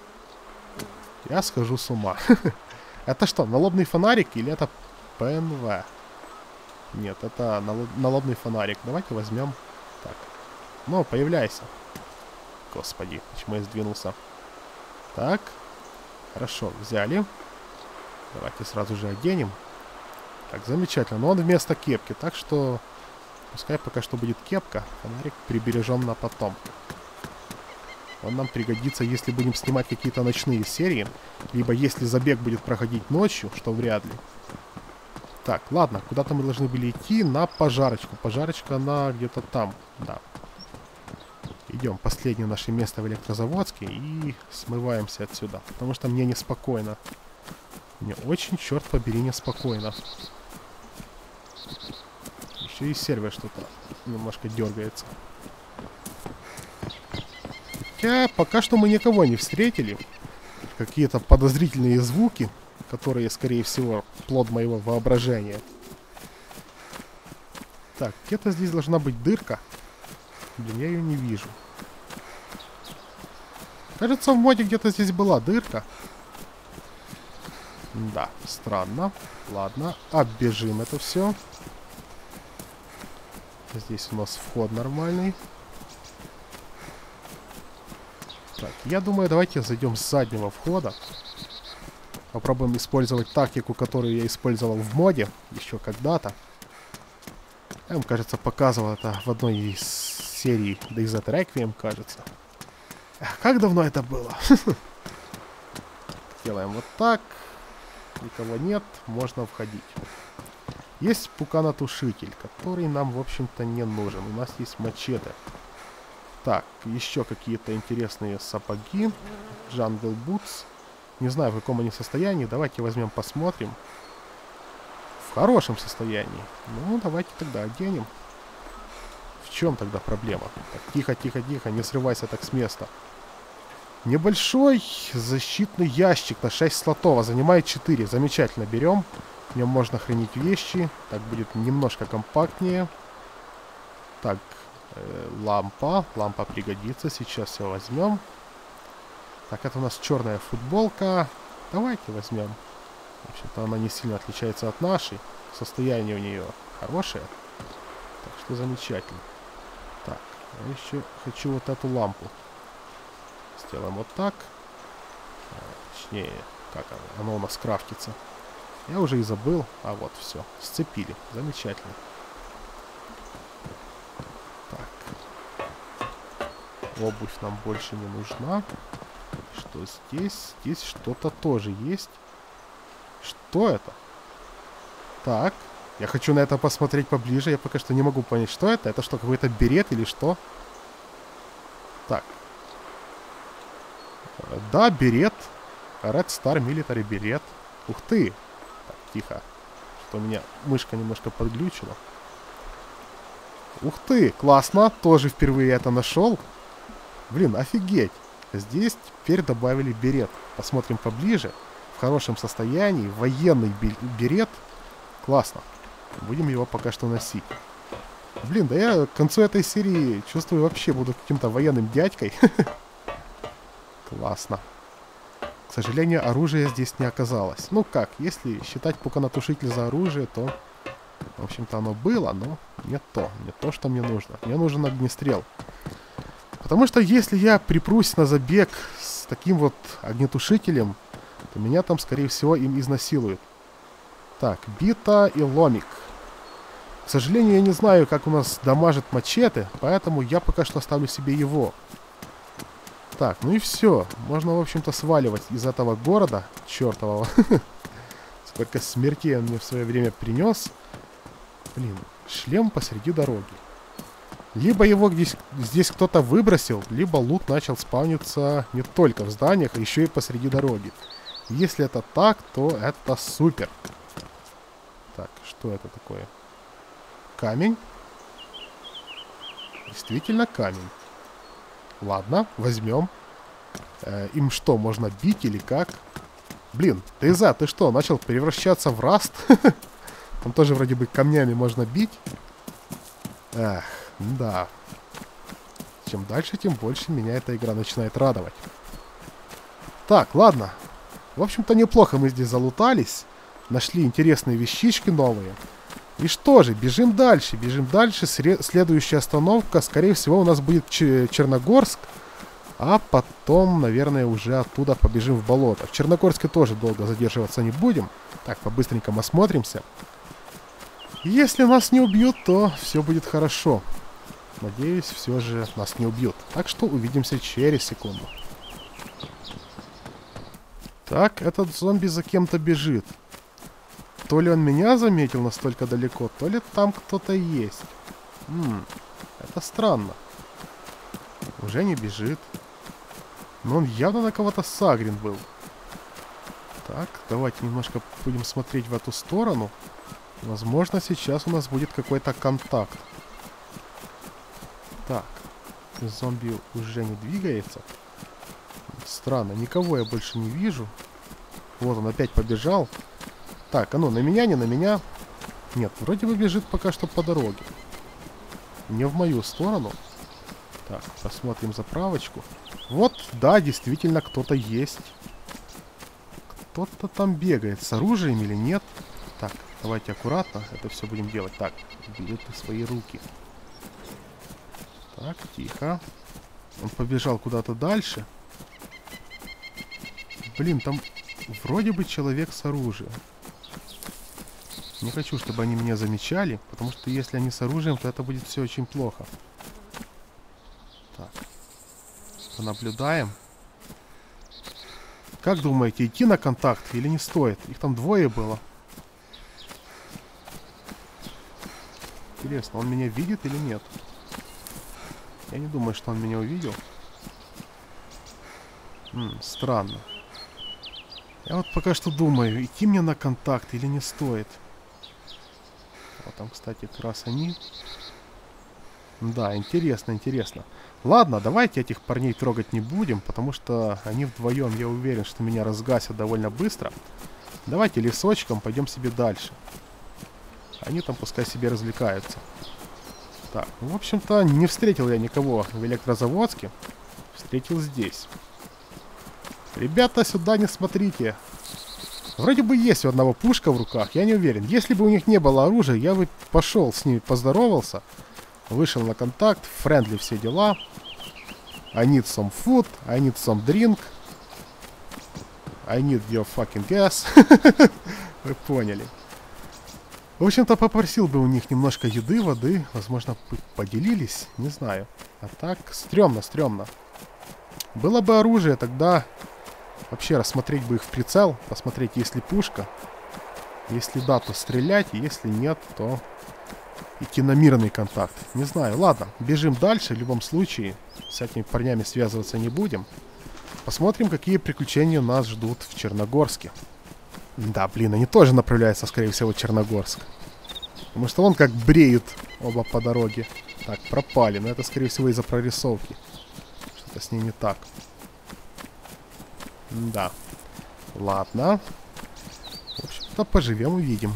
Я схожу с ума. Это что, налобный фонарик или это ПНВ? Нет, это налобный фонарик. Давайте возьмем. Так. Ну, появляйся. Господи, почему я сдвинулся? Так. Хорошо, взяли. Давайте сразу же оденем. Так, замечательно. Но он вместо кепки, так что пускай пока что будет кепка. Фонарик прибережем на потом. Он нам пригодится, если будем снимать какие-то ночные серии. Либо если забег будет проходить ночью, что вряд ли. Так, ладно, куда-то мы должны были идти на пожарочку. Пожарочка, она где-то там, да. Идем, последнее наше место в Электрозаводске и смываемся отсюда. Потому что мне неспокойно. Мне очень, черт побери, неспокойно. Еще и сервер что-то немножко дергается. Хотя пока что мы никого не встретили. Какие-то подозрительные звуки, которые, скорее всего, плод моего воображения. Так, где-то здесь должна быть дырка. Блин, я ее не вижу. Кажется, в моде где-то здесь была дырка. Да, странно. Ладно, оббежим это все. Здесь у нас вход нормальный. Так, я думаю, давайте зайдем с заднего входа. Попробуем использовать тактику, которую я использовал в моде еще когда-то. Я вам, кажется, показывал это в одной из серий DayZ Requiem, кажется. Эх, как давно это было? Делаем вот так. Никого нет, можно входить. Есть пуканотушитель, который нам, в общем-то, не нужен. У нас есть мачете. Так, еще какие-то интересные сапоги. Jungle Boots. Не знаю, в каком они состоянии. Давайте возьмем, посмотрим. хорошем состоянии. Ну, давайте тогда оденем. В чем тогда проблема? Так, тихо, тихо, тихо, не срывайся так с места. Небольшой защитный ящик на 6 слотов, а занимает 4. Замечательно, берем. В нем можно хранить вещи. Так будет немножко компактнее. Так, лампа. Лампа пригодится. Сейчас все возьмем. Так, это у нас черная футболка. Давайте возьмем. В общем-то, она не сильно отличается от нашей. Состояние у нее хорошее. Так что замечательно. Так, я еще хочу вот эту лампу. Сделаем вот так. Точнее, как оно у нас крафтится. Я уже и забыл. А вот, все. Сцепили. Замечательно. Так. Обувь нам больше не нужна. Что здесь? Здесь что-то тоже есть. Что это? Так. Я хочу на это посмотреть поближе. Я пока что не могу понять, что это. Это что, какой-то берет или что? Так. Да, берет. Red Star Military берет. Ух ты. Так, тихо. Что у меня мышка немножко подглючила. Ух ты, классно. Тоже впервые это нашел. Блин, офигеть. Здесь теперь добавили берет. Посмотрим поближе. В хорошем состоянии. Военный берет. Классно. Будем его пока что носить. Блин, да я к концу этой серии чувствую вообще буду каким-то военным дядькой. Классно. К сожалению, оружия здесь не оказалось. Ну как, если считать пуканатушитель за оружие, то, в общем-то, оно было, но не то. Не то, что мне нужно. Мне нужен огнестрел. Потому что если я припрусь на забег с таким вот огнетушителем, то меня там, скорее всего, им изнасилуют. Так, бита и ломик. К сожалению, я не знаю, как у нас дамажит мачете, поэтому я пока что оставлю себе его. Так, ну и все. Можно, в общем-то, сваливать из этого города чертового. Сколько смертей он мне в свое время принес. Блин, шлем посреди дороги. Либо его здесь кто-то выбросил, либо лут начал спавниться не только в зданиях, а еще и посреди дороги. Если это так, то это супер. Так, что это такое? Камень? Действительно камень. Ладно, возьмем. Им что, можно бить или как? Блин, Тейза, ты что, начал превращаться в раст? Там тоже вроде бы камнями можно бить. Эх, да. Чем дальше, тем больше меня эта игра начинает радовать. Так, ладно. В общем-то, неплохо мы здесь залутались. Нашли интересные вещички новые. И что же, бежим дальше. Бежим дальше. Следующая остановка, скорее всего, у нас будет Черногорск. А потом, наверное, уже оттуда побежим в болото. В Черногорске тоже долго задерживаться не будем. Так, по-быстренькому осмотримся. Если нас не убьют, то все будет хорошо. Надеюсь, все же нас не убьют. Так что увидимся через секунду. Так, этот зомби за кем-то бежит. То ли он меня заметил настолько далеко, то ли там кто-то есть. Это странно. Уже не бежит. Но он явно на кого-то сагрен был. Так, давайте немножко будем смотреть в эту сторону. Возможно, сейчас у нас будет какой-то контакт. Так, зомби уже не двигается. Странно, никого я больше не вижу. Вот он опять побежал. Так, а ну, на меня, не на меня. Нет, вроде бы бежит пока что по дороге. Не в мою сторону. Так, посмотрим заправочку. Вот, да, действительно, кто-то есть. Кто-то там бегает. С оружием или нет? Так, давайте аккуратно это все будем делать. Так, бери ты свои руки. Так, тихо. Он побежал куда-то дальше. Блин, там вроде бы человек с оружием. Не хочу, чтобы они меня замечали, потому что если они с оружием, то это будет все очень плохо. Так. Понаблюдаем. Как думаете, идти на контакт или не стоит? Их там двое было. Интересно, он меня видит или нет? Я не думаю, что он меня увидел. Странно. Я вот пока что думаю, идти мне на контакт или не стоит. Вот там, кстати, как раз они. Да, интересно, интересно. Ладно, давайте этих парней трогать не будем, потому что они вдвоем, я уверен, что меня разгасят довольно быстро. Давайте лесочком пойдем себе дальше. Они там пускай себе развлекаются. Так, ну, в общем-то, не встретил я никого в Электрозаводске. Встретил здесь. Ребята, сюда не смотрите. Вроде бы есть у одного пушка в руках, я не уверен. Если бы у них не было оружия, я бы пошел с ними, поздоровался. Вышел на контакт, френдли все дела. I need some food, I need some drink. I need your fucking gas. Вы поняли. В общем-то, попросил бы у них немножко еды, воды. Возможно, поделились, не знаю. А так, стрёмно, стрёмно. Было бы оружие, тогда вообще рассмотреть бы их в прицел. Посмотреть, есть ли пушка. Если да, то стрелять. Если нет, то идти на мирный контакт. Не знаю. Ладно, бежим дальше. В любом случае, с этими парнями связываться не будем. Посмотрим, какие приключения нас ждут в Черногорске. Да, блин, они тоже направляются, скорее всего, в Черногорск. Потому что вон как бреют оба по дороге. Так, пропали. Но это, скорее всего, из-за прорисовки. Что-то с ней не так. Да. Ладно. В общем-то, поживем увидим.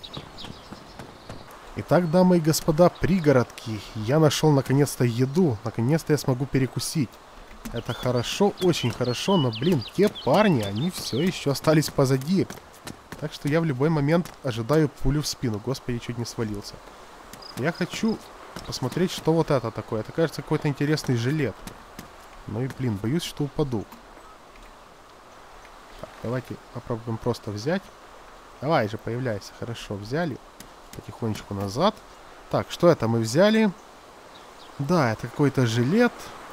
Итак, дамы и господа, пригородки. Я нашел наконец-то еду. Наконец-то я смогу перекусить. Это хорошо, очень хорошо. Но, блин, те парни, они все еще остались позади. Так что я в любой момент ожидаю пулю в спину. Господи, чуть не свалился. Я хочу посмотреть, что вот это такое. Это, кажется, какой-то интересный жилет. Ну и, блин, боюсь, что упаду. Так, давайте попробуем просто взять. Давай же, появляйся. Хорошо, взяли. Потихонечку назад. Так, что это мы взяли? Да, это какой-то жилет.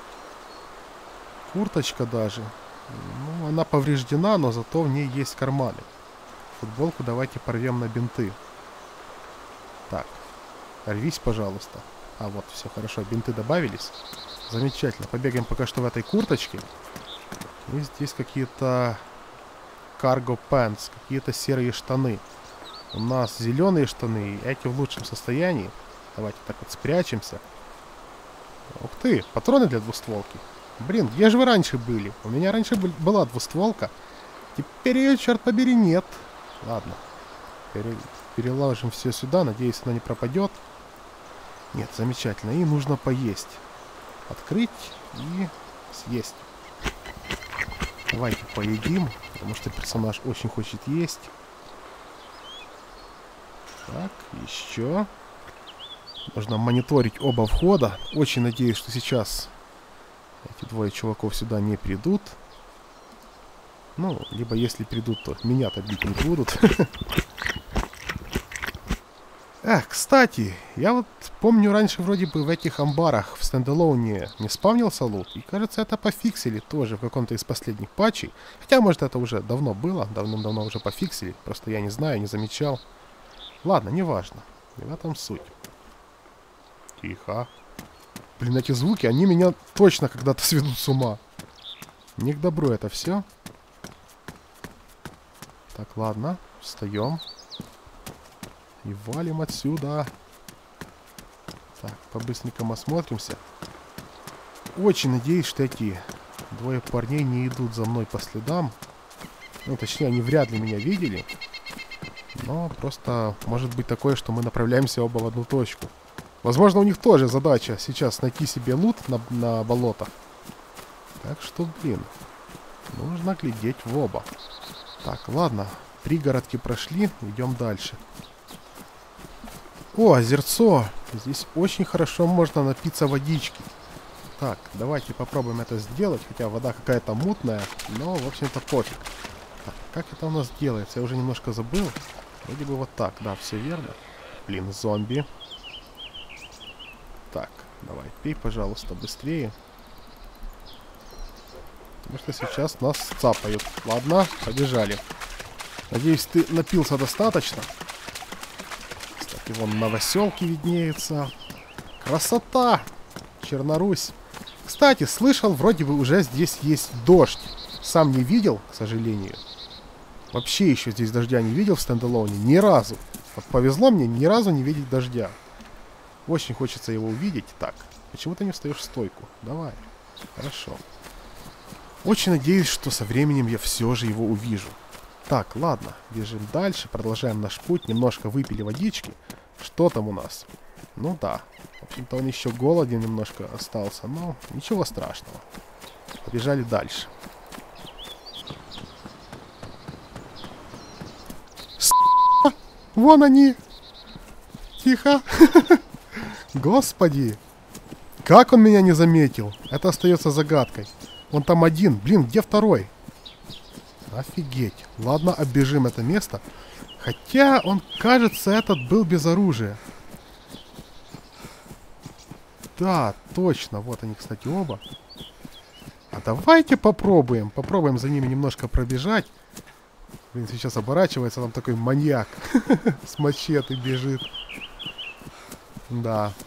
Курточка даже. Ну, она повреждена, но зато в ней есть карманы. Футболку давайте порвем на бинты. Так. Рвись, пожалуйста. А, вот, все хорошо. Бинты добавились. Замечательно. Побегаем пока что в этой курточке. И здесь какие-то cargo pants. Какие-то серые штаны. У нас зеленые штаны. И эти в лучшем состоянии. Давайте так вот спрячемся. Ух ты, патроны для двустволки. Блин, где же вы раньше были? У меня раньше была двустволка. Теперь ее, черт побери, нет. Ладно. Переложим все сюда. Надеюсь, она не пропадет. Нет, замечательно. И нужно поесть. Открыть и съесть. Давайте поедим. Потому что персонаж очень хочет есть. Так, еще. Нужно мониторить оба входа. Очень надеюсь, что сейчас эти двое чуваков сюда не придут. Ну, либо если придут, то меня-то бить не будут. Эх, кстати, я вот помню, раньше вроде бы в этих амбарах в стендалоуне не спавнился лут. И кажется, это пофиксили тоже в каком-то из последних патчей. Хотя, может, это уже давно было. Давным-давно уже пофиксили. Просто я не знаю, не замечал. Ладно, неважно. Не в этом суть. Тихо. Блин, эти звуки, они меня точно когда-то сведут с ума. Не к добру это все. Так, ладно. Встаем. И валим отсюда. Так, по-быстренькому осмотримся. Очень надеюсь, что эти двое парней не идут за мной по следам. Ну, точнее, они вряд ли меня видели. Но просто может быть такое, что мы направляемся оба в одну точку. Возможно, у них тоже задача сейчас найти себе лут на болотах. Так что, блин, нужно глядеть в оба. Так, ладно, пригородки прошли, идем дальше. О, озерцо! Здесь очень хорошо можно напиться водички. Так, давайте попробуем это сделать, хотя вода какая-то мутная, но, в общем-то, пофиг. Так, как это у нас делается? Я уже немножко забыл. Вроде бы вот так, да, все верно. Блин, зомби. Так, давай, пей, пожалуйста, быстрее. Потому что сейчас нас цапают. Ладно, побежали. Надеюсь, ты напился достаточно. Кстати, вон новоселки виднеются. Красота! Чернорусь. Кстати, слышал, вроде бы уже здесь есть дождь. Сам не видел, к сожалению. Вообще еще здесь дождя не видел в стендалоне ни разу. Вот повезло мне ни разу не видеть дождя. Очень хочется его увидеть. Так, почему ты не встаешь в стойку? Давай. Хорошо. Очень надеюсь, что со временем я все же его увижу. Так, ладно, бежим дальше, продолжаем наш путь. Немножко выпили водички. Что там у нас? Ну да. В общем-то, он еще голоден немножко остался, но ничего страшного. Побежали дальше. Вон они! Тихо! Господи! Как он меня не заметил? Это остается загадкой. Он там один. Блин, где второй? Офигеть. Ладно, оббежим это место. Хотя он, кажется, этот был без оружия. Да, точно. Вот они, кстати, оба. А давайте попробуем. Попробуем за ними немножко пробежать. Блин, сейчас оборачивается, там такой маньяк с мачете бежит. Да.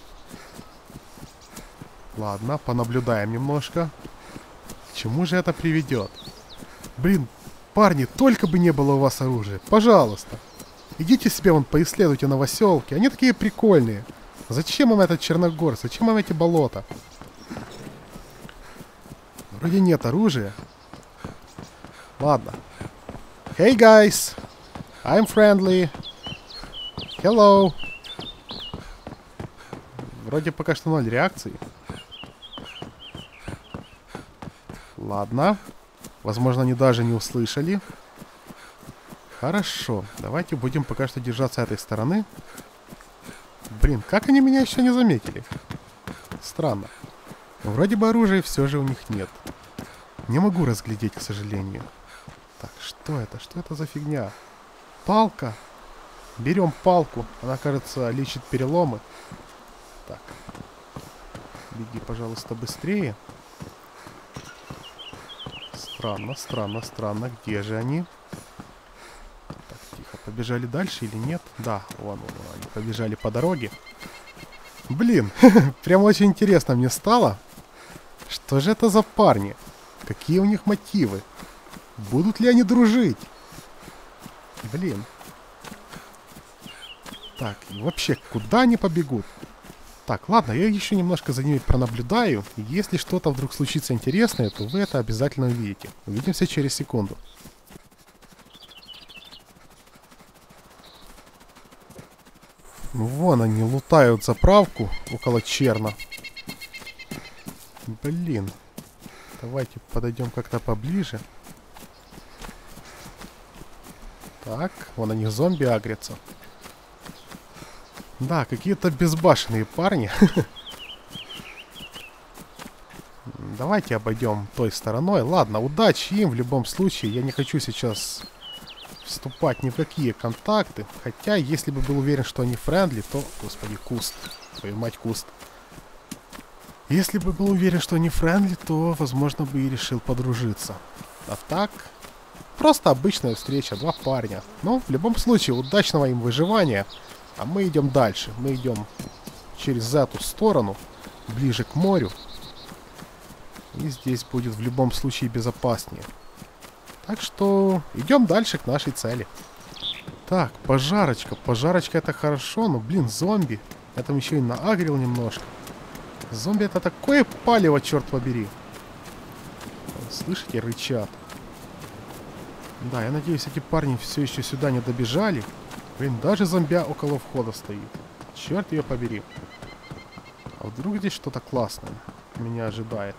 Ладно, понаблюдаем немножко. К чему же это приведет? Блин, парни, только бы не было у вас оружия. Пожалуйста. Идите себе вон поисследуйте новоселки. Они такие прикольные. Зачем им этот Черногор? Зачем им эти болота? Вроде нет оружия. Ладно. Hey guys, I'm friendly. Hello. Вроде пока что 0 реакций. Ладно. Возможно, они даже не услышали. Хорошо. Давайте будем пока что держаться этой стороны. Блин, как они меня еще не заметили? Странно. Вроде бы оружия все же у них нет. Не могу разглядеть, к сожалению. Так, что это? Что это за фигня? Палка. Берем палку. Она, кажется, лечит переломы. Так. Беги, пожалуйста, быстрее. Странно, странно, странно. Где же они? Так, тихо. Побежали дальше или нет? Да, вон они побежали по дороге. Блин, прям очень интересно мне стало. Что же это за парни? Какие у них мотивы? Будут ли они дружить? Блин. Так, и вообще, куда они побегут? Так, ладно, я еще немножко за ними пронаблюдаю. И если что-то вдруг случится интересное, то вы это обязательно увидите. Увидимся через секунду. Вон они лутают заправку около черна. Блин. Давайте подойдем как-то поближе. Так, вон они зомби агрятся. Да, какие-то безбашенные парни. Давайте обойдем той стороной. Ладно, удачи им в любом случае. Я не хочу сейчас вступать ни в какие контакты. Хотя, если бы был уверен, что они френдли, то... Господи, куст. Твою мать, куст. Если бы был уверен, что они френдли, то, возможно, бы и решил подружиться. А так... Просто обычная встреча, два парня. Но, в любом случае, удачного им выживания. А мы идем дальше. Мы идем через эту сторону, ближе к морю. И здесь будет в любом случае безопаснее. Так что идем дальше к нашей цели. Так, пожарочка. Пожарочка это хорошо, но, блин, зомби. Я там еще и наагрил немножко. Зомби это такое палево, черт побери. Слышите, рычат. Да, я надеюсь, эти парни все еще сюда не добежали. Блин, даже зомбя около входа стоит. Черт ее побери. А вдруг здесь что-то классное меня ожидает.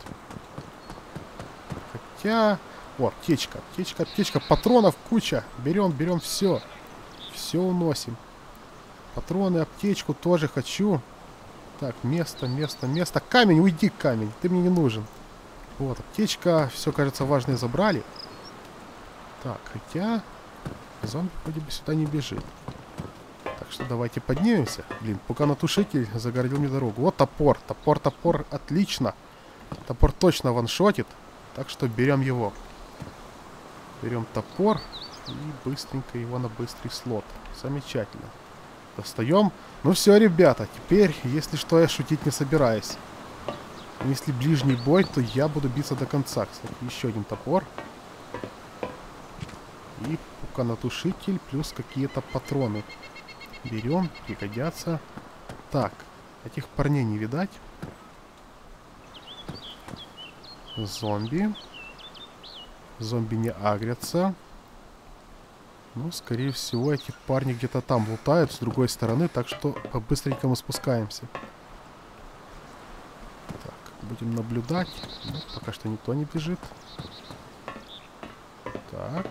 Хотя... О, аптечка, аптечка, аптечка. Патронов куча. Берем, берем все. Все уносим. Патроны, аптечку тоже хочу. Так, место, место, место. Камень, уйди, камень. Ты мне не нужен. Вот, аптечка. Все, кажется, важное забрали. Так, хотя... Зомби вроде бы сюда не бежит. Так что давайте поднимемся. Блин, пуканотушитель загородил мне дорогу. Вот топор. Топор, топор. Отлично. Топор точно ваншотит. Так что берем его. Берем топор. И быстренько его на быстрый слот. Замечательно. Достаем. Ну все, ребята. Теперь, если что, я шутить не собираюсь. Если ближний бой, то я буду биться до конца. Кстати, еще один топор. И пуканотушитель плюс какие-то патроны. Берем, пригодятся. Так, этих парней не видать. Зомби. Зомби не агрятся. Ну, скорее всего, эти парни где-то там лутают с другой стороны, так что по-быстренькому спускаемся. Так, будем наблюдать. Ну, пока что никто не бежит. Так.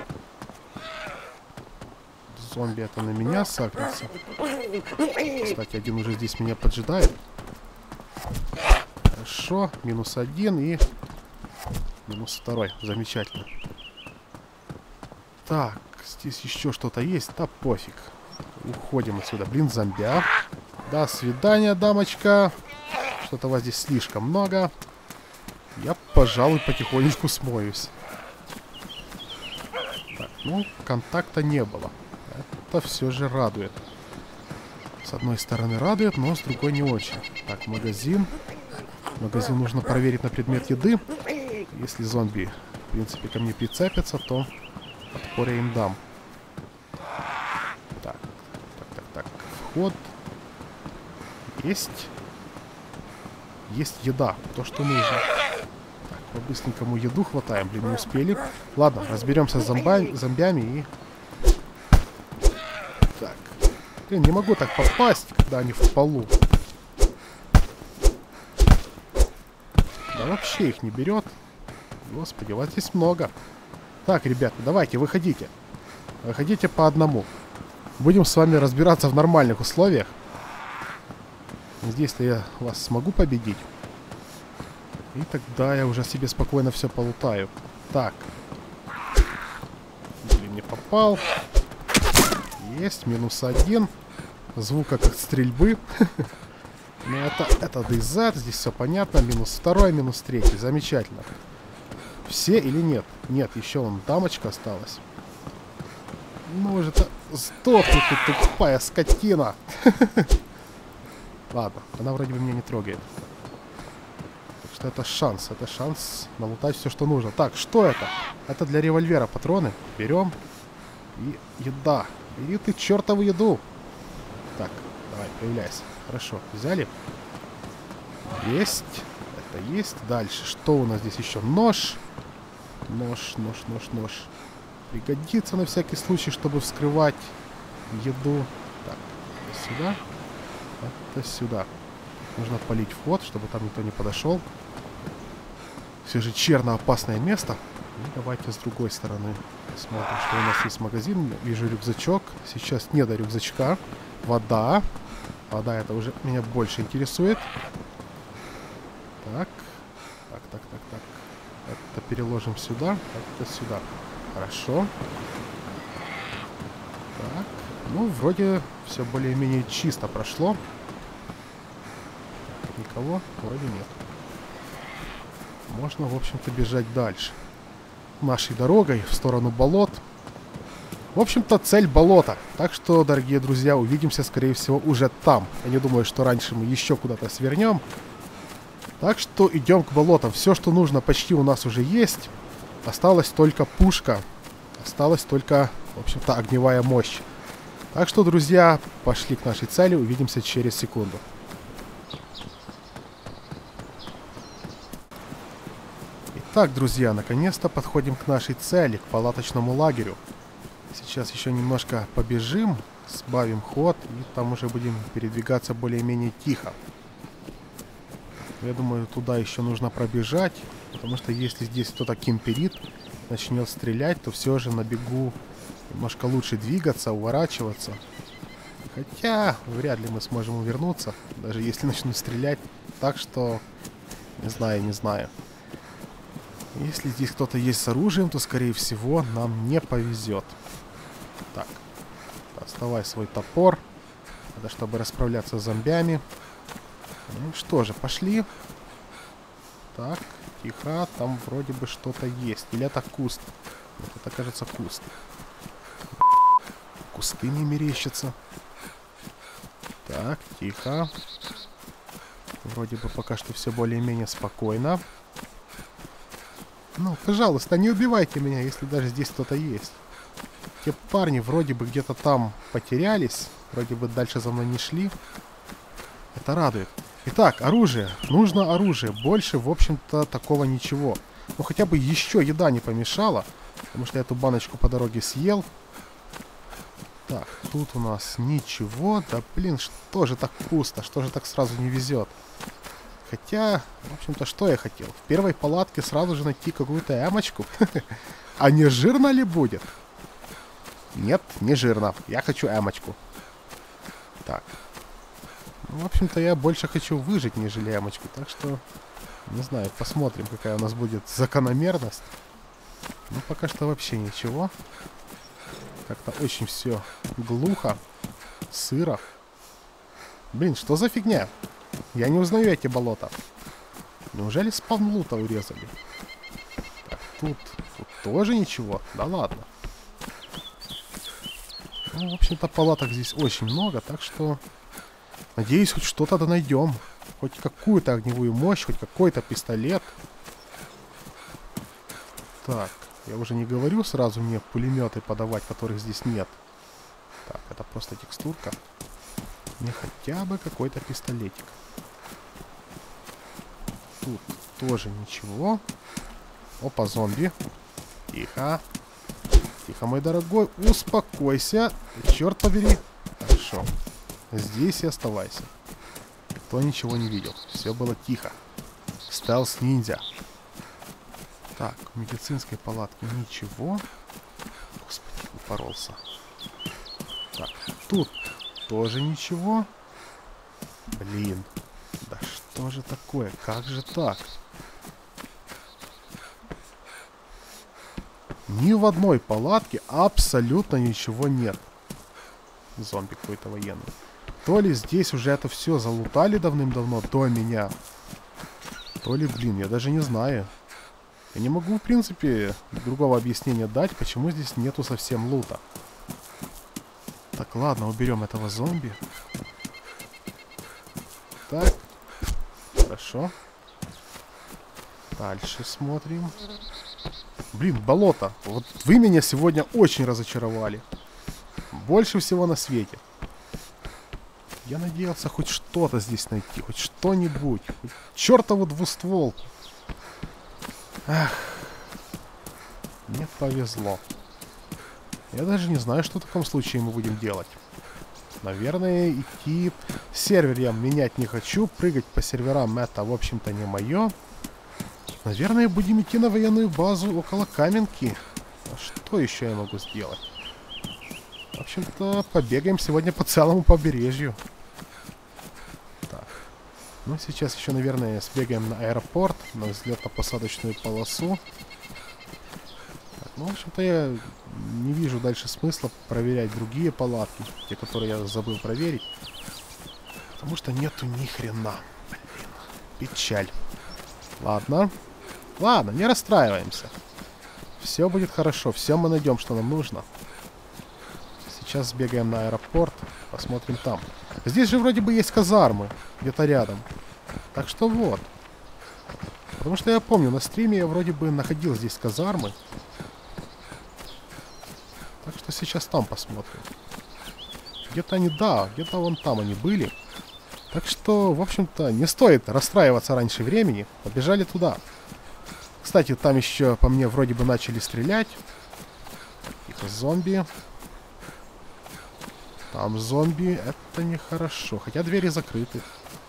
Зомби это на меня сагрится. Кстати, один уже здесь меня поджидает. Хорошо. -1 и -2. Замечательно. Так, здесь еще что-то есть. Да пофиг. Уходим отсюда. Блин, зомбя. До свидания, дамочка. Что-то вас здесь слишком много. Я, пожалуй, потихонечку смоюсь. Так, ну, контакта не было. Это все же радует. С одной стороны радует, но с другой не очень. Так, магазин. Магазин нужно проверить на предмет еды. Если зомби, в принципе, ко мне прицепятся, то отпор я им дам. Так. Вход. Есть. Есть еда. То, что нужно. Так, по-быстренькому еду хватаем. Блин, не успели. Ладно, разберемся с зомбями и... Так. Блин, не могу так попасть, когда они в полу. Да вообще их не берет. Господи, вас здесь много. Так, ребята, давайте, выходите. Выходите по одному. Будем с вами разбираться в нормальных условиях. Здесь-то я вас смогу победить. И тогда я уже себе спокойно все полутаю. Так. Блин, не попал. Есть, -1. Звука как стрельбы. Но это DZ, здесь все понятно. -2, -3. Замечательно. Все или нет? Нет, еще вон дамочка осталась. Ну уже сдохни ты, тупая скотина. Ладно, она вроде бы меня не трогает. Так что это шанс налутать все, что нужно. Так, что это? Это для револьвера патроны. Берем. И еда. Бери ты чертову еду. Так, давай, появляйся. Хорошо, взяли. Есть. Это есть. Дальше, что у нас здесь еще? Нож. Нож. Пригодится на всякий случай, чтобы вскрывать еду. Так, это сюда. Это сюда. Нужно полить вход, чтобы там никто не подошел. Все же черно опасное место. И давайте с другой стороны смотрим, что у нас есть магазин. Вижу рюкзачок. Сейчас не до рюкзачка. Вода. Вода это уже меня больше интересует. Так. Это переложим сюда. Это сюда. Хорошо. Так. Ну, вроде все более-менее чисто прошло. Так, никого вроде нет. Можно, в общем-то, бежать дальше. Нашей дорогой в сторону болот. В общем-то, цель болото. Так что, дорогие друзья, увидимся, скорее всего, уже там. Я не думаю, что раньше мы еще куда-то свернем. Так что идем к болотам. Все, что нужно, почти у нас уже есть. Осталась только пушка. Осталась только, в общем-то, огневая мощь. Так что, друзья, пошли к нашей цели. Увидимся через секунду. Итак, друзья, наконец-то подходим к нашей цели, к палаточному лагерю. Сейчас еще немножко побежим, сбавим ход, и там уже будем передвигаться более-менее тихо. Я думаю, туда еще нужно пробежать, потому что если здесь кто-то кемперит, начнет стрелять, то все же на бегу немножко лучше двигаться, уворачиваться. Хотя, вряд ли мы сможем увернуться, даже если начнут стрелять. Так что, не знаю. Если здесь кто-то есть с оружием, то, скорее всего, нам не повезет. Так, доставай свой топор. Это чтобы расправляться с зомбями. Ну что же, пошли. Так, тихо, там вроде бы что-то есть. Или это куст? Нет, это, кажется, куст. Кусты не мерещатся. Так, тихо. Вроде бы пока что все более-менее спокойно. Ну, пожалуйста, не убивайте меня, если даже здесь кто-то есть. Те парни вроде бы где-то там потерялись. Вроде бы дальше за мной не шли. Это радует. Итак, оружие. Нужно оружие. Больше, в общем-то, такого ничего. Ну, хотя бы еще еда не помешала. Потому что я эту баночку по дороге съел. Так, тут у нас ничего. Да, блин, что же так пусто? Что же так сразу не везет? Хотя, в общем-то, что я хотел? В первой палатке сразу же найти какую-то эмочку. А не жирно ли будет? Нет, не жирно. Я хочу эмочку. Так. Ну, в общем-то, я больше хочу выжить, нежели эмочку. Так что, не знаю, посмотрим, какая у нас будет закономерность. Ну, пока что вообще ничего. Как-то очень все глухо, сыро. Блин, что за фигня? Я не узнаю эти болота. Неужели спавн лута урезали? Так, тут тоже ничего? Да ладно. Ну, в общем-то, палаток здесь очень много, так что... Надеюсь, хоть что-то да найдем. Хоть какую-то огневую мощь, хоть какой-то пистолет. Так, я уже не говорю сразу мне пулеметы подавать, которых здесь нет. Так, это просто текстурка. Мне хотя бы какой-то пистолетик. Тут тоже ничего. Опа, зомби. Тихо. Тихо, мой дорогой. Успокойся. Черт побери. Хорошо. Здесь и оставайся. Кто ничего не видел. Все было тихо. Стелс-ниндзя. Так, в медицинской палатке ничего. Господи, упоролся. Так, тут тоже ничего. Блин. Да что же такое? Как же так? Ни в одной палатке абсолютно ничего нет. Зомби какой-то военный. То ли здесь уже это все залутали давным-давно до меня. То ли, блин, я даже не знаю. Я не могу, в принципе, другого объяснения дать, почему здесь нету совсем лута. Так, ладно, уберем этого зомби. Так. Хорошо. Дальше смотрим. Блин, болото. Вот вы меня сегодня очень разочаровали. Больше всего на свете. Я надеялся хоть что-то здесь найти. Хоть что-нибудь. Хоть чертову двустволку. Ах. Мне повезло. Я даже не знаю, что в таком случае мы будем делать. Наверное, идти... Сервер я менять не хочу. Прыгать по серверам это, в общем-то, не мое. Наверное, будем идти на военную базу около Каменки. А что еще я могу сделать? В общем-то, побегаем сегодня по целому побережью. Так. Ну, сейчас еще, наверное, сбегаем на аэропорт, на взлетно-посадочную полосу. Так, ну, в общем-то, я не вижу дальше смысла проверять другие палатки, те, которые я забыл проверить. Потому что нету ни хрена. Блин, печаль. Ладно. Ладно, не расстраиваемся. Все будет хорошо, все мы найдем, что нам нужно. Сейчас сбегаем на аэропорт, посмотрим там. Здесь же вроде бы есть казармы, где-то рядом. Так что вот. Потому что я помню, на стриме я вроде бы находил здесь казармы. Так что сейчас там посмотрим. Где-то они, да, где-то вон там они были. Так что, в общем-то, не стоит расстраиваться раньше времени. Побежали туда. Кстати, там еще по мне вроде бы начали стрелять. Какие-то зомби. Там зомби. Это нехорошо. Хотя двери закрыты.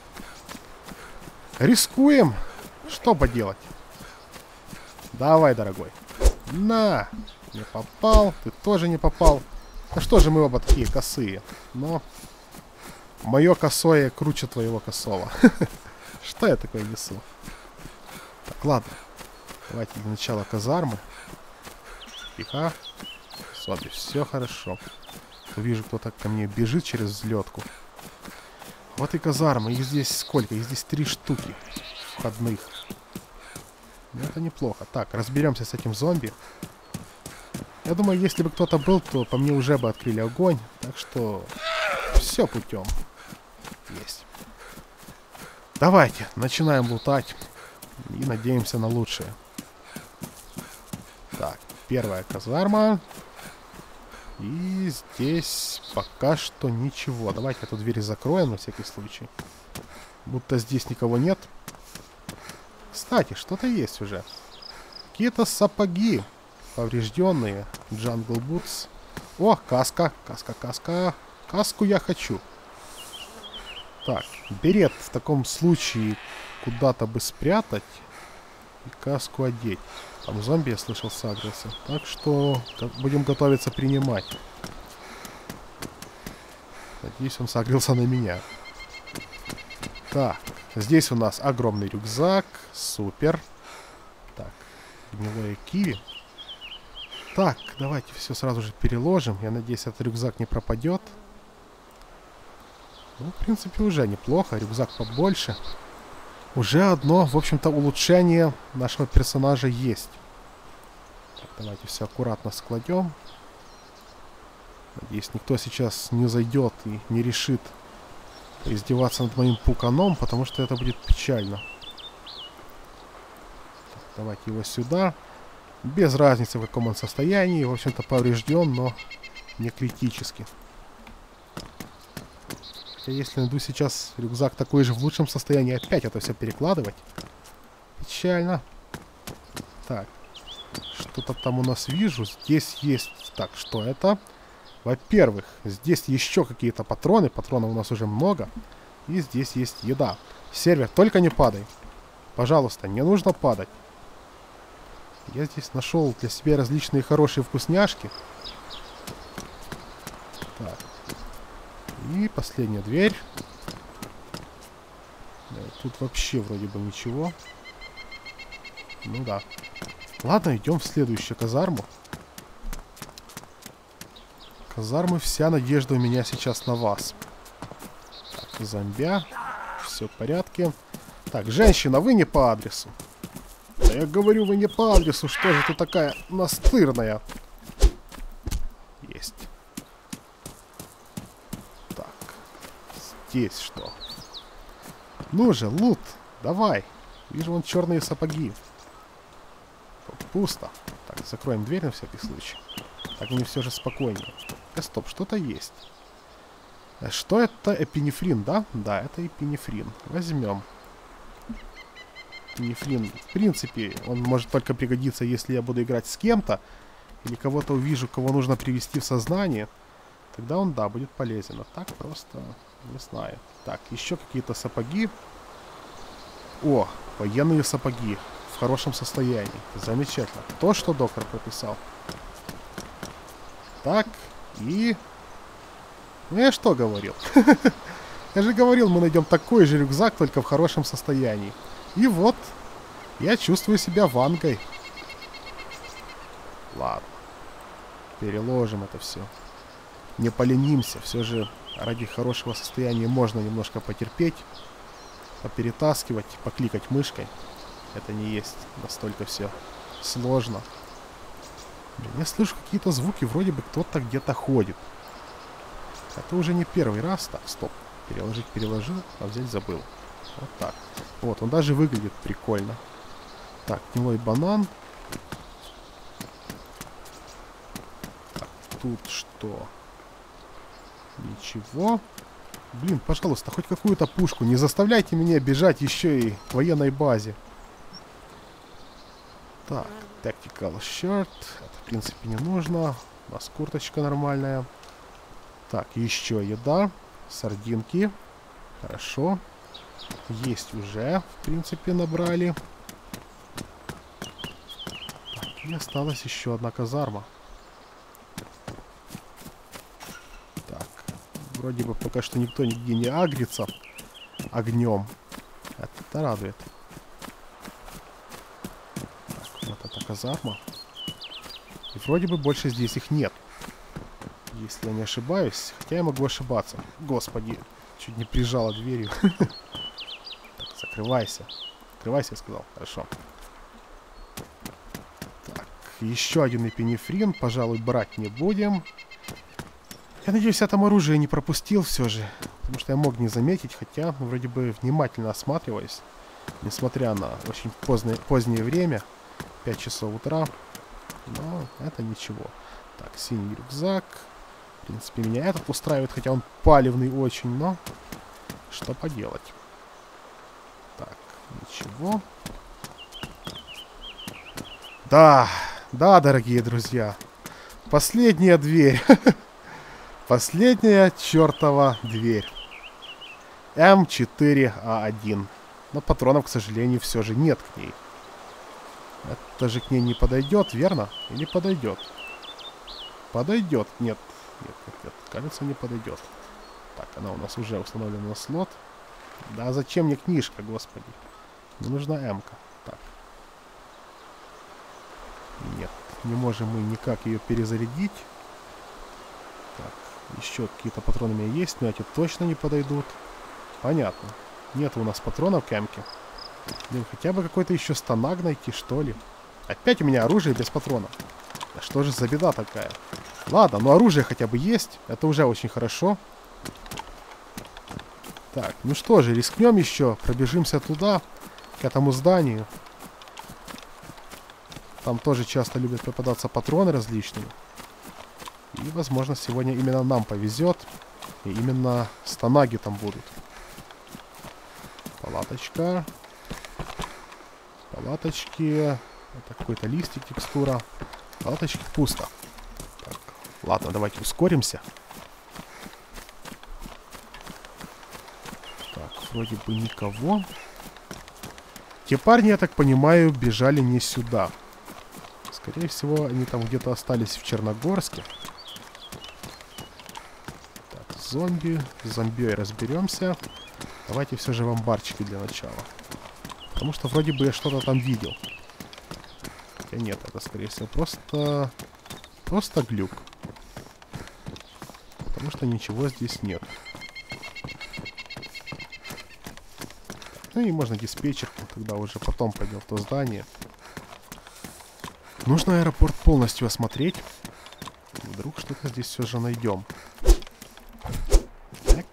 Рискуем. Что поделать? Давай, дорогой. На. Не попал. Ты тоже не попал. Ну что же мы оба такие косые. Но мое косое круче твоего косого. Что я такое несу? Так, ладно. Давайте для начала казармы. Тихо. Зомби, все хорошо. Вижу, кто-то ко мне бежит через взлетку. Вот и казармы. Их здесь сколько? Их здесь 3 штуки входных. Ну, это неплохо. Так, разберемся с этим зомби. Я думаю, если бы кто-то был, то по мне уже бы открыли огонь. Так что все путем. Есть. Давайте, начинаем лутать. И надеемся на лучшее. Так, первая казарма. И здесь пока что ничего. Давайте эту дверь закроем на всякий случай. Будто здесь никого нет. Кстати, что-то есть уже. Какие-то сапоги поврежденные. Jungle Boots. О, каска. Каска. Каску я хочу. Так, берет в таком случае куда-то бы спрятать и каску одеть. Там зомби, я слышал, сагрился. Так что будем готовиться принимать. Надеюсь, он сагрился на меня. Так, здесь у нас огромный рюкзак. Супер. Так, гнилое киви. Так, давайте все сразу же переложим. Я надеюсь, этот рюкзак не пропадет. Ну, в принципе, уже неплохо. Рюкзак побольше. Уже одно, в общем-то, улучшение нашего персонажа есть. Так, давайте все аккуратно складем. Надеюсь, никто сейчас не зайдет и не решит издеваться над моим пуканом, потому что это будет печально. Так, давайте его сюда. Без разницы, в каком он состоянии. В общем-то, поврежден, но не критически. Хотя если найду сейчас рюкзак такой же в лучшем состоянии, опять это все перекладывать. Печально. Так. Что-то там у нас вижу. Здесь есть... Так, что это? Во-первых, здесь еще какие-то патроны. Патронов у нас уже много. И здесь есть еда. Сервер, только не падай. Пожалуйста, не нужно падать. Я здесь нашел для себя различные хорошие вкусняшки. Так. И последняя дверь. Тут вообще вроде бы ничего. Ну да. Ладно, идем в следующую казарму. Казармы, вся надежда у меня сейчас на вас. Так, зомбя. Все в порядке. Так, женщина, вы не по адресу. Да я говорю, вы не по адресу. Что же ты такая настырная? Есть. Так. Здесь что? Ну же, лут. Давай. Вижу, вон черные сапоги. Тут пусто. Так, закроем дверь на всякий случай. Так мне все же спокойнее. Стоп, что-то есть. Что это? Эпинефрин, да? Да, это эпинефрин. Возьмем. Эпинефрин, в принципе, он может только пригодиться, если я буду играть с кем-то. Или кого-то увижу, кого нужно привести в сознание. Тогда он, да, будет полезен. А так просто не знаю. Так, еще какие-то сапоги. О, военные сапоги. В хорошем состоянии. Замечательно. То, что доктор прописал. Так, и... Ну, я что говорил? Я же говорил, мы найдем такой же рюкзак, только в хорошем состоянии. И вот, я чувствую себя вангой. Ладно. Переложим это все. Не поленимся. Все же ради хорошего состояния можно немножко потерпеть. Поперетаскивать, покликать мышкой. Это не есть настолько все сложно. Я слышу какие-то звуки, вроде бы кто-то где-то ходит. Это уже не первый раз. Так, стоп. Переложить переложил, а взять забыл. Вот так. Вот, он даже выглядит прикольно. Так, гнилой банан. Так, тут что? Ничего. Блин, пожалуйста, хоть какую-то пушку. Не заставляйте меня бежать еще и к военной базе. Так, tactical shirt. Это, в принципе, не нужно. У нас курточка нормальная. Так, еще еда. Сардинки. Хорошо. Есть уже, в принципе, набрали. Так, и осталась еще одна казарма. Так, вроде бы пока что никто нигде не агрится огнем. Это радует. Так, вот эта казарма. И вроде бы больше здесь их нет. Если я не ошибаюсь. Хотя я могу ошибаться. Господи, чуть не прижала дверью. Так, закрывайся. Закрывайся, я сказал. Хорошо. Так, еще один эпинефрин. Пожалуй, брать не будем. Я надеюсь, я там оружие не пропустил все же. Потому что я мог не заметить. Хотя, вроде бы, внимательно осматриваясь. Несмотря на очень позднее время. 5 часов утра. Но это ничего. Так, синий рюкзак. В принципе, меня этот устраивает, хотя он палевный очень, но... Что поделать? Так, ничего. Да, да, дорогие друзья. Последняя дверь. Последняя чертова дверь. М4А1. Но патронов, к сожалению, все же нет к ней. Это же к ней не подойдет, верно? Или подойдет? Подойдет. Нет. Нет, нет, нет. Кажется, не подойдет. Так, она у нас уже установлена на слот. Да зачем мне книжка, господи? Мне нужна М-ка. Так. Нет, не можем мы никак ее перезарядить. Так, еще какие-то патроны у меня есть, но эти точно не подойдут. Понятно. Нет у нас патронов к М-ке. Блин, хотя бы какой-то еще станаг найти, что ли. Опять у меня оружие без патронов. Да что же за беда такая? Ладно, но оружие хотя бы есть. Это уже очень хорошо. Так, ну что же, рискнем еще. Пробежимся туда, к этому зданию. Там тоже часто любят попадаться патроны различные. И, возможно, сегодня именно нам повезет. И именно станаги там будут. Палаточка. Палаточки. Это какой-то листик, текстура. Палаточки пусто. Так, ладно, давайте ускоримся. Так, вроде бы никого. Те парни, я так понимаю, бежали не сюда. Скорее всего, они там где-то остались в Черногорске. Так, зомби. С зомбией разберемся. Давайте все же в амбарчики для начала. Потому что вроде бы я что-то там видел. Хотя нет, это скорее всего просто глюк. Потому что ничего здесь нет. Ну и можно диспетчерку, тогда уже потом пойдем в то здание. Нужно аэропорт полностью осмотреть. Вдруг что-то здесь все же найдем. Так.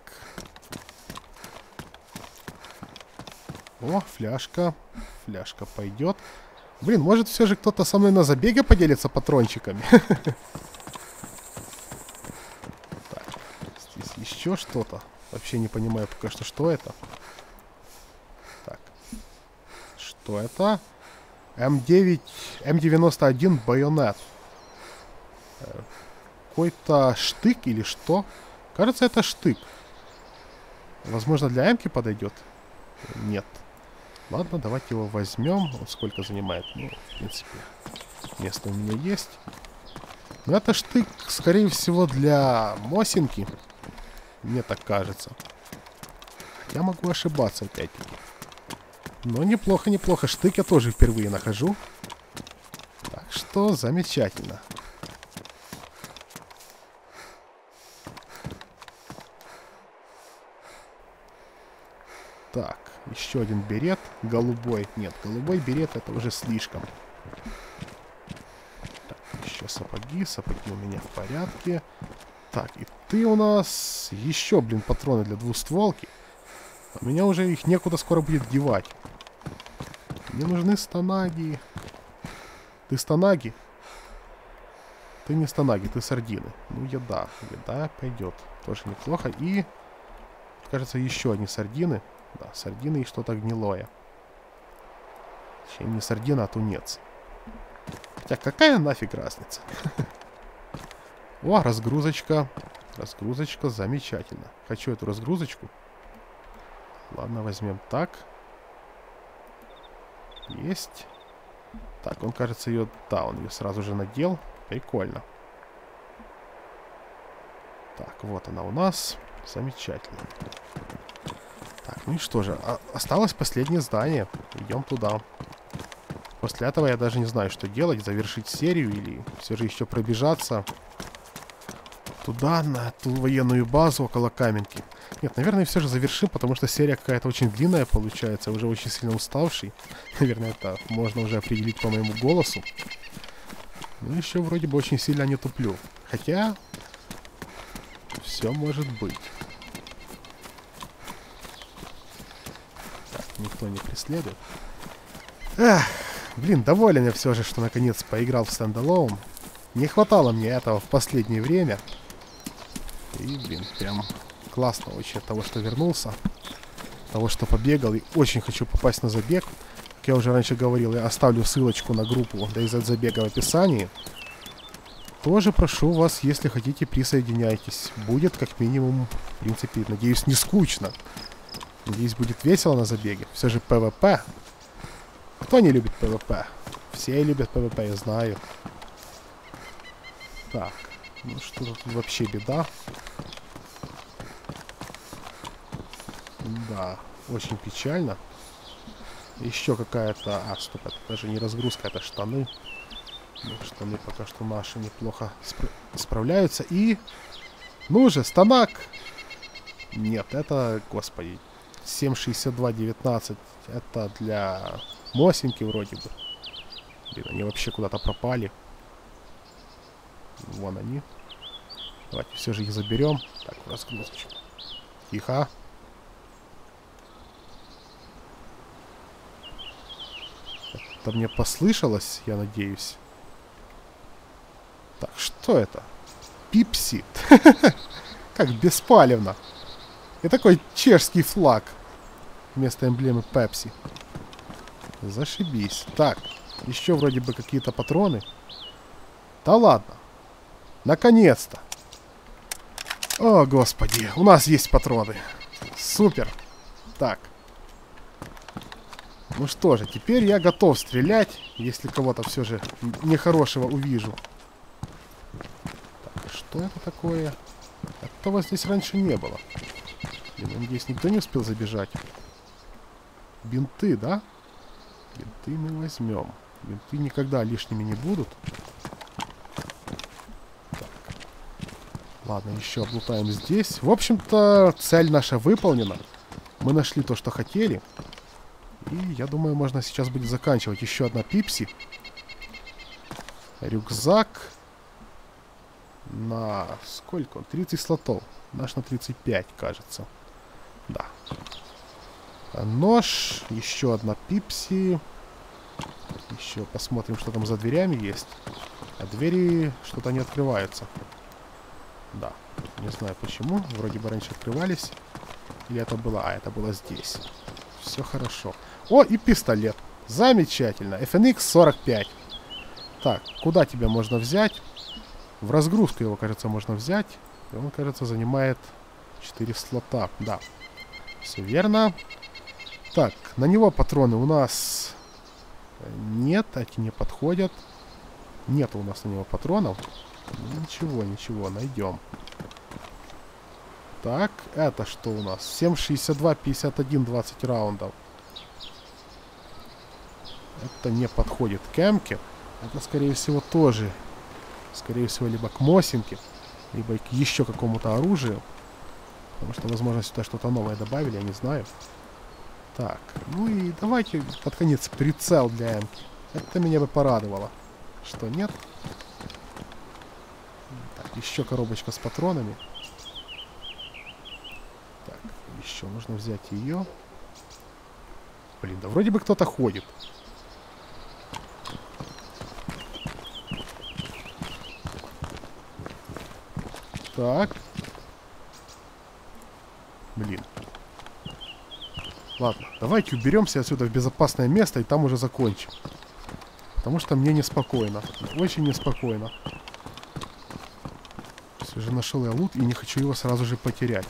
О, фляжка. Фляжка пойдет. Блин, может все же кто-то со мной на забеге поделится патрончиками? Так, здесь еще что-то. Вообще не понимаю пока что это. Так. Что это? М9, М91 байонет. Какой-то штык или что? Кажется, это штык. Возможно, для М-ки подойдет? Нет. Ладно, давайте его возьмем. Вот сколько занимает. Ну, в принципе, место у меня есть. Но это штык, скорее всего, для Мосинки. Мне так кажется. Я могу ошибаться опять-таки. Но неплохо, неплохо. Штык я тоже впервые нахожу. Так что замечательно. Так, еще один берет. Голубой. Нет, голубой берет это уже слишком. Так, еще сапоги. Сапоги у меня в порядке. Так, и ты у нас... Еще, блин, патроны для двустволки. У меня уже их некуда скоро будет девать. Мне нужны станаги. Ты станаги? Ты не станаги, ты сардины. Ну, еда. Еда пойдет. Тоже неплохо. И, кажется, еще одни сардины. Да, сардины и что-то гнилое. Точнее, не сардина, а тунец. Хотя какая нафиг разница? О, разгрузочка. Разгрузочка, замечательно. Хочу эту разгрузочку. Ладно, возьмем так. Есть. Так, он, кажется, ее... Да, он ее сразу же надел. Прикольно. Так, вот она у нас. Замечательно. Так, ну и что же. Осталось последнее здание. Идем туда. После этого я даже не знаю, что делать. Завершить серию или все же еще пробежаться туда, на ту военную базу около Каменки. Нет, наверное, все же завершим, потому что серия какая-то очень длинная получается. Уже очень сильно уставший. Наверное, это можно уже определить по моему голосу. Ну, еще вроде бы очень сильно не туплю. Хотя... Все может быть. Так, никто не преследует. Эх, блин, доволен я все же, что наконец поиграл в Standalone. Не хватало мне этого в последнее время. И, блин, прям классно очень от того, что вернулся. Того, что побегал. И очень хочу попасть на забег. Как я уже раньше говорил, я оставлю ссылочку на группу DayZ забега в описании. Тоже прошу вас, если хотите, присоединяйтесь. Будет как минимум, в принципе, надеюсь, не скучно. Надеюсь, будет весело на забеге. Все же ПВП. Кто не любит ПВП? Все любят ПВП, я знаю. Так, ну что тут вообще беда. Да, очень печально. Еще какая-то... А, стоп, это даже не разгрузка, это штаны. Ну, штаны пока что наши неплохо справляются. И... Ну же, станок! Нет, это... Господи. 7.62.19. Это для... Мосинки вроде бы. Блин, они вообще куда-то пропали. Вон они. Давайте все же их заберем. Так, разгрузочку. Тихо. Это мне послышалось, я надеюсь. Так, что это? Пипси. Как беспалевно. И такой чешский флаг. Вместо эмблемы Пепси. Зашибись. Так, еще вроде бы какие-то патроны. Да ладно. Наконец-то. О, господи. У нас есть патроны. Супер. Так. Ну что же, теперь я готов стрелять, если кого-то все же нехорошего увижу. Так, что это такое? Этого здесь раньше не было. Блин, надеюсь, никто не успел забежать. Бинты, да? Бинты мы возьмем. Бинты никогда лишними не будут. Так. Ладно, еще облутаем здесь. В общем-то, цель наша выполнена. Мы нашли то, что хотели. И я думаю, можно сейчас будет заканчивать. Еще одна пипси. Рюкзак. На сколько он? 30 слотов. Наш на 35, кажется. Да. Нож. Еще одна пипси. Еще посмотрим, что там за дверями есть. А двери что-то не открываются. Да. Не знаю почему. Вроде бы раньше открывались. Или это было... А, это было здесь. Все хорошо. О, и пистолет. Замечательно. FNX 45. Так, куда тебя можно взять? В разгрузку его, кажется, можно взять. И он, кажется, занимает 4 слота. Да. Все верно. Так, на него патроны у нас... Нет, эти не подходят. Нет у нас на него патронов. Ничего, ничего, найдем. Так, это что у нас? 7.62, 51, 20 раундов. Это не подходит к Эмке. Это, скорее всего, тоже. Скорее всего, либо к Мосинке, либо к еще какому-то оружию. Потому что, возможно, сюда что-то новое добавили, я не знаю. Так, ну и давайте под конец прицел для Эмки. Это меня бы порадовало. Что, нет? Так, еще коробочка с патронами. Так, еще нужно взять ее. Блин, да вроде бы кто-то ходит. Так. Блин. Ладно, давайте уберемся отсюда в безопасное место и там уже закончим. Потому что мне неспокойно. Очень неспокойно. Все же нашел я лут и не хочу его сразу же потерять.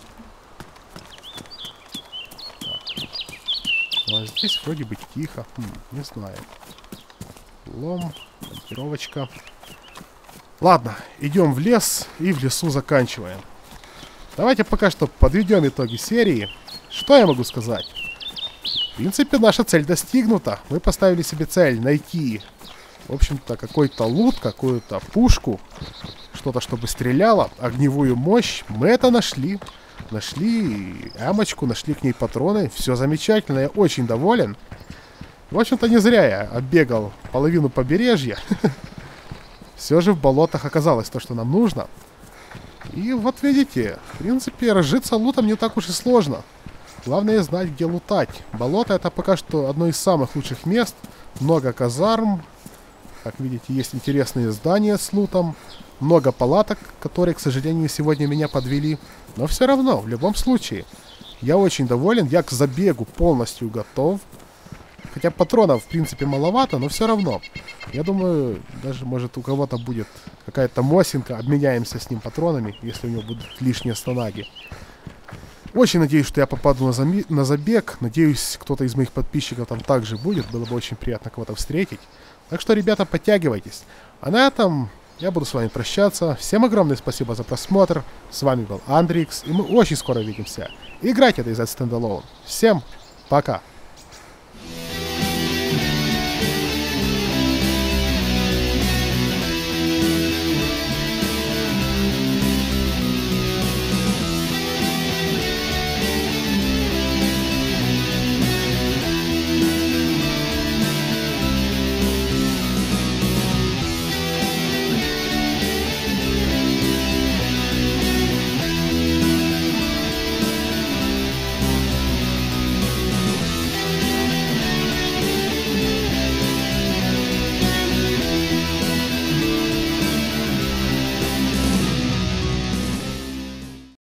Так. Ну, а здесь вроде бы тихо. Не знаю. Лом, монтировочка. Ладно, идем в лес и в лесу заканчиваем. Давайте пока что подведем итоги серии. Что я могу сказать? В принципе, наша цель достигнута. Мы поставили себе цель найти, в общем-то, какой-то лут, какую-то пушку. Что-то, чтобы стреляло. Огневую мощь. Мы это нашли. Нашли эмочку, нашли к ней патроны. Все замечательно, я очень доволен. В общем-то, не зря я оббегал половину побережья. Все же в болотах оказалось то, что нам нужно. И вот видите, в принципе, разжиться лутом не так уж и сложно. Главное знать, где лутать. Болото — это пока что одно из самых лучших мест. Много казарм. Как видите, есть интересные здания с лутом. Много палаток, которые, к сожалению, сегодня меня подвели. Но все равно, в любом случае, я очень доволен. Я к забегу полностью готов. Хотя патронов, в принципе, маловато, но все равно. Я думаю, даже, может, у кого-то будет какая-то мосинка. Обменяемся с ним патронами, если у него будут лишние станаги. Очень надеюсь, что я попаду на забег. Надеюсь, кто-то из моих подписчиков там также будет. Было бы очень приятно кого-то встретить. Так что, ребята, подтягивайтесь. А на этом я буду с вами прощаться. Всем огромное спасибо за просмотр. С вами был Андрикс, и мы очень скоро увидимся. Играйте DayZ Standalone. Всем пока!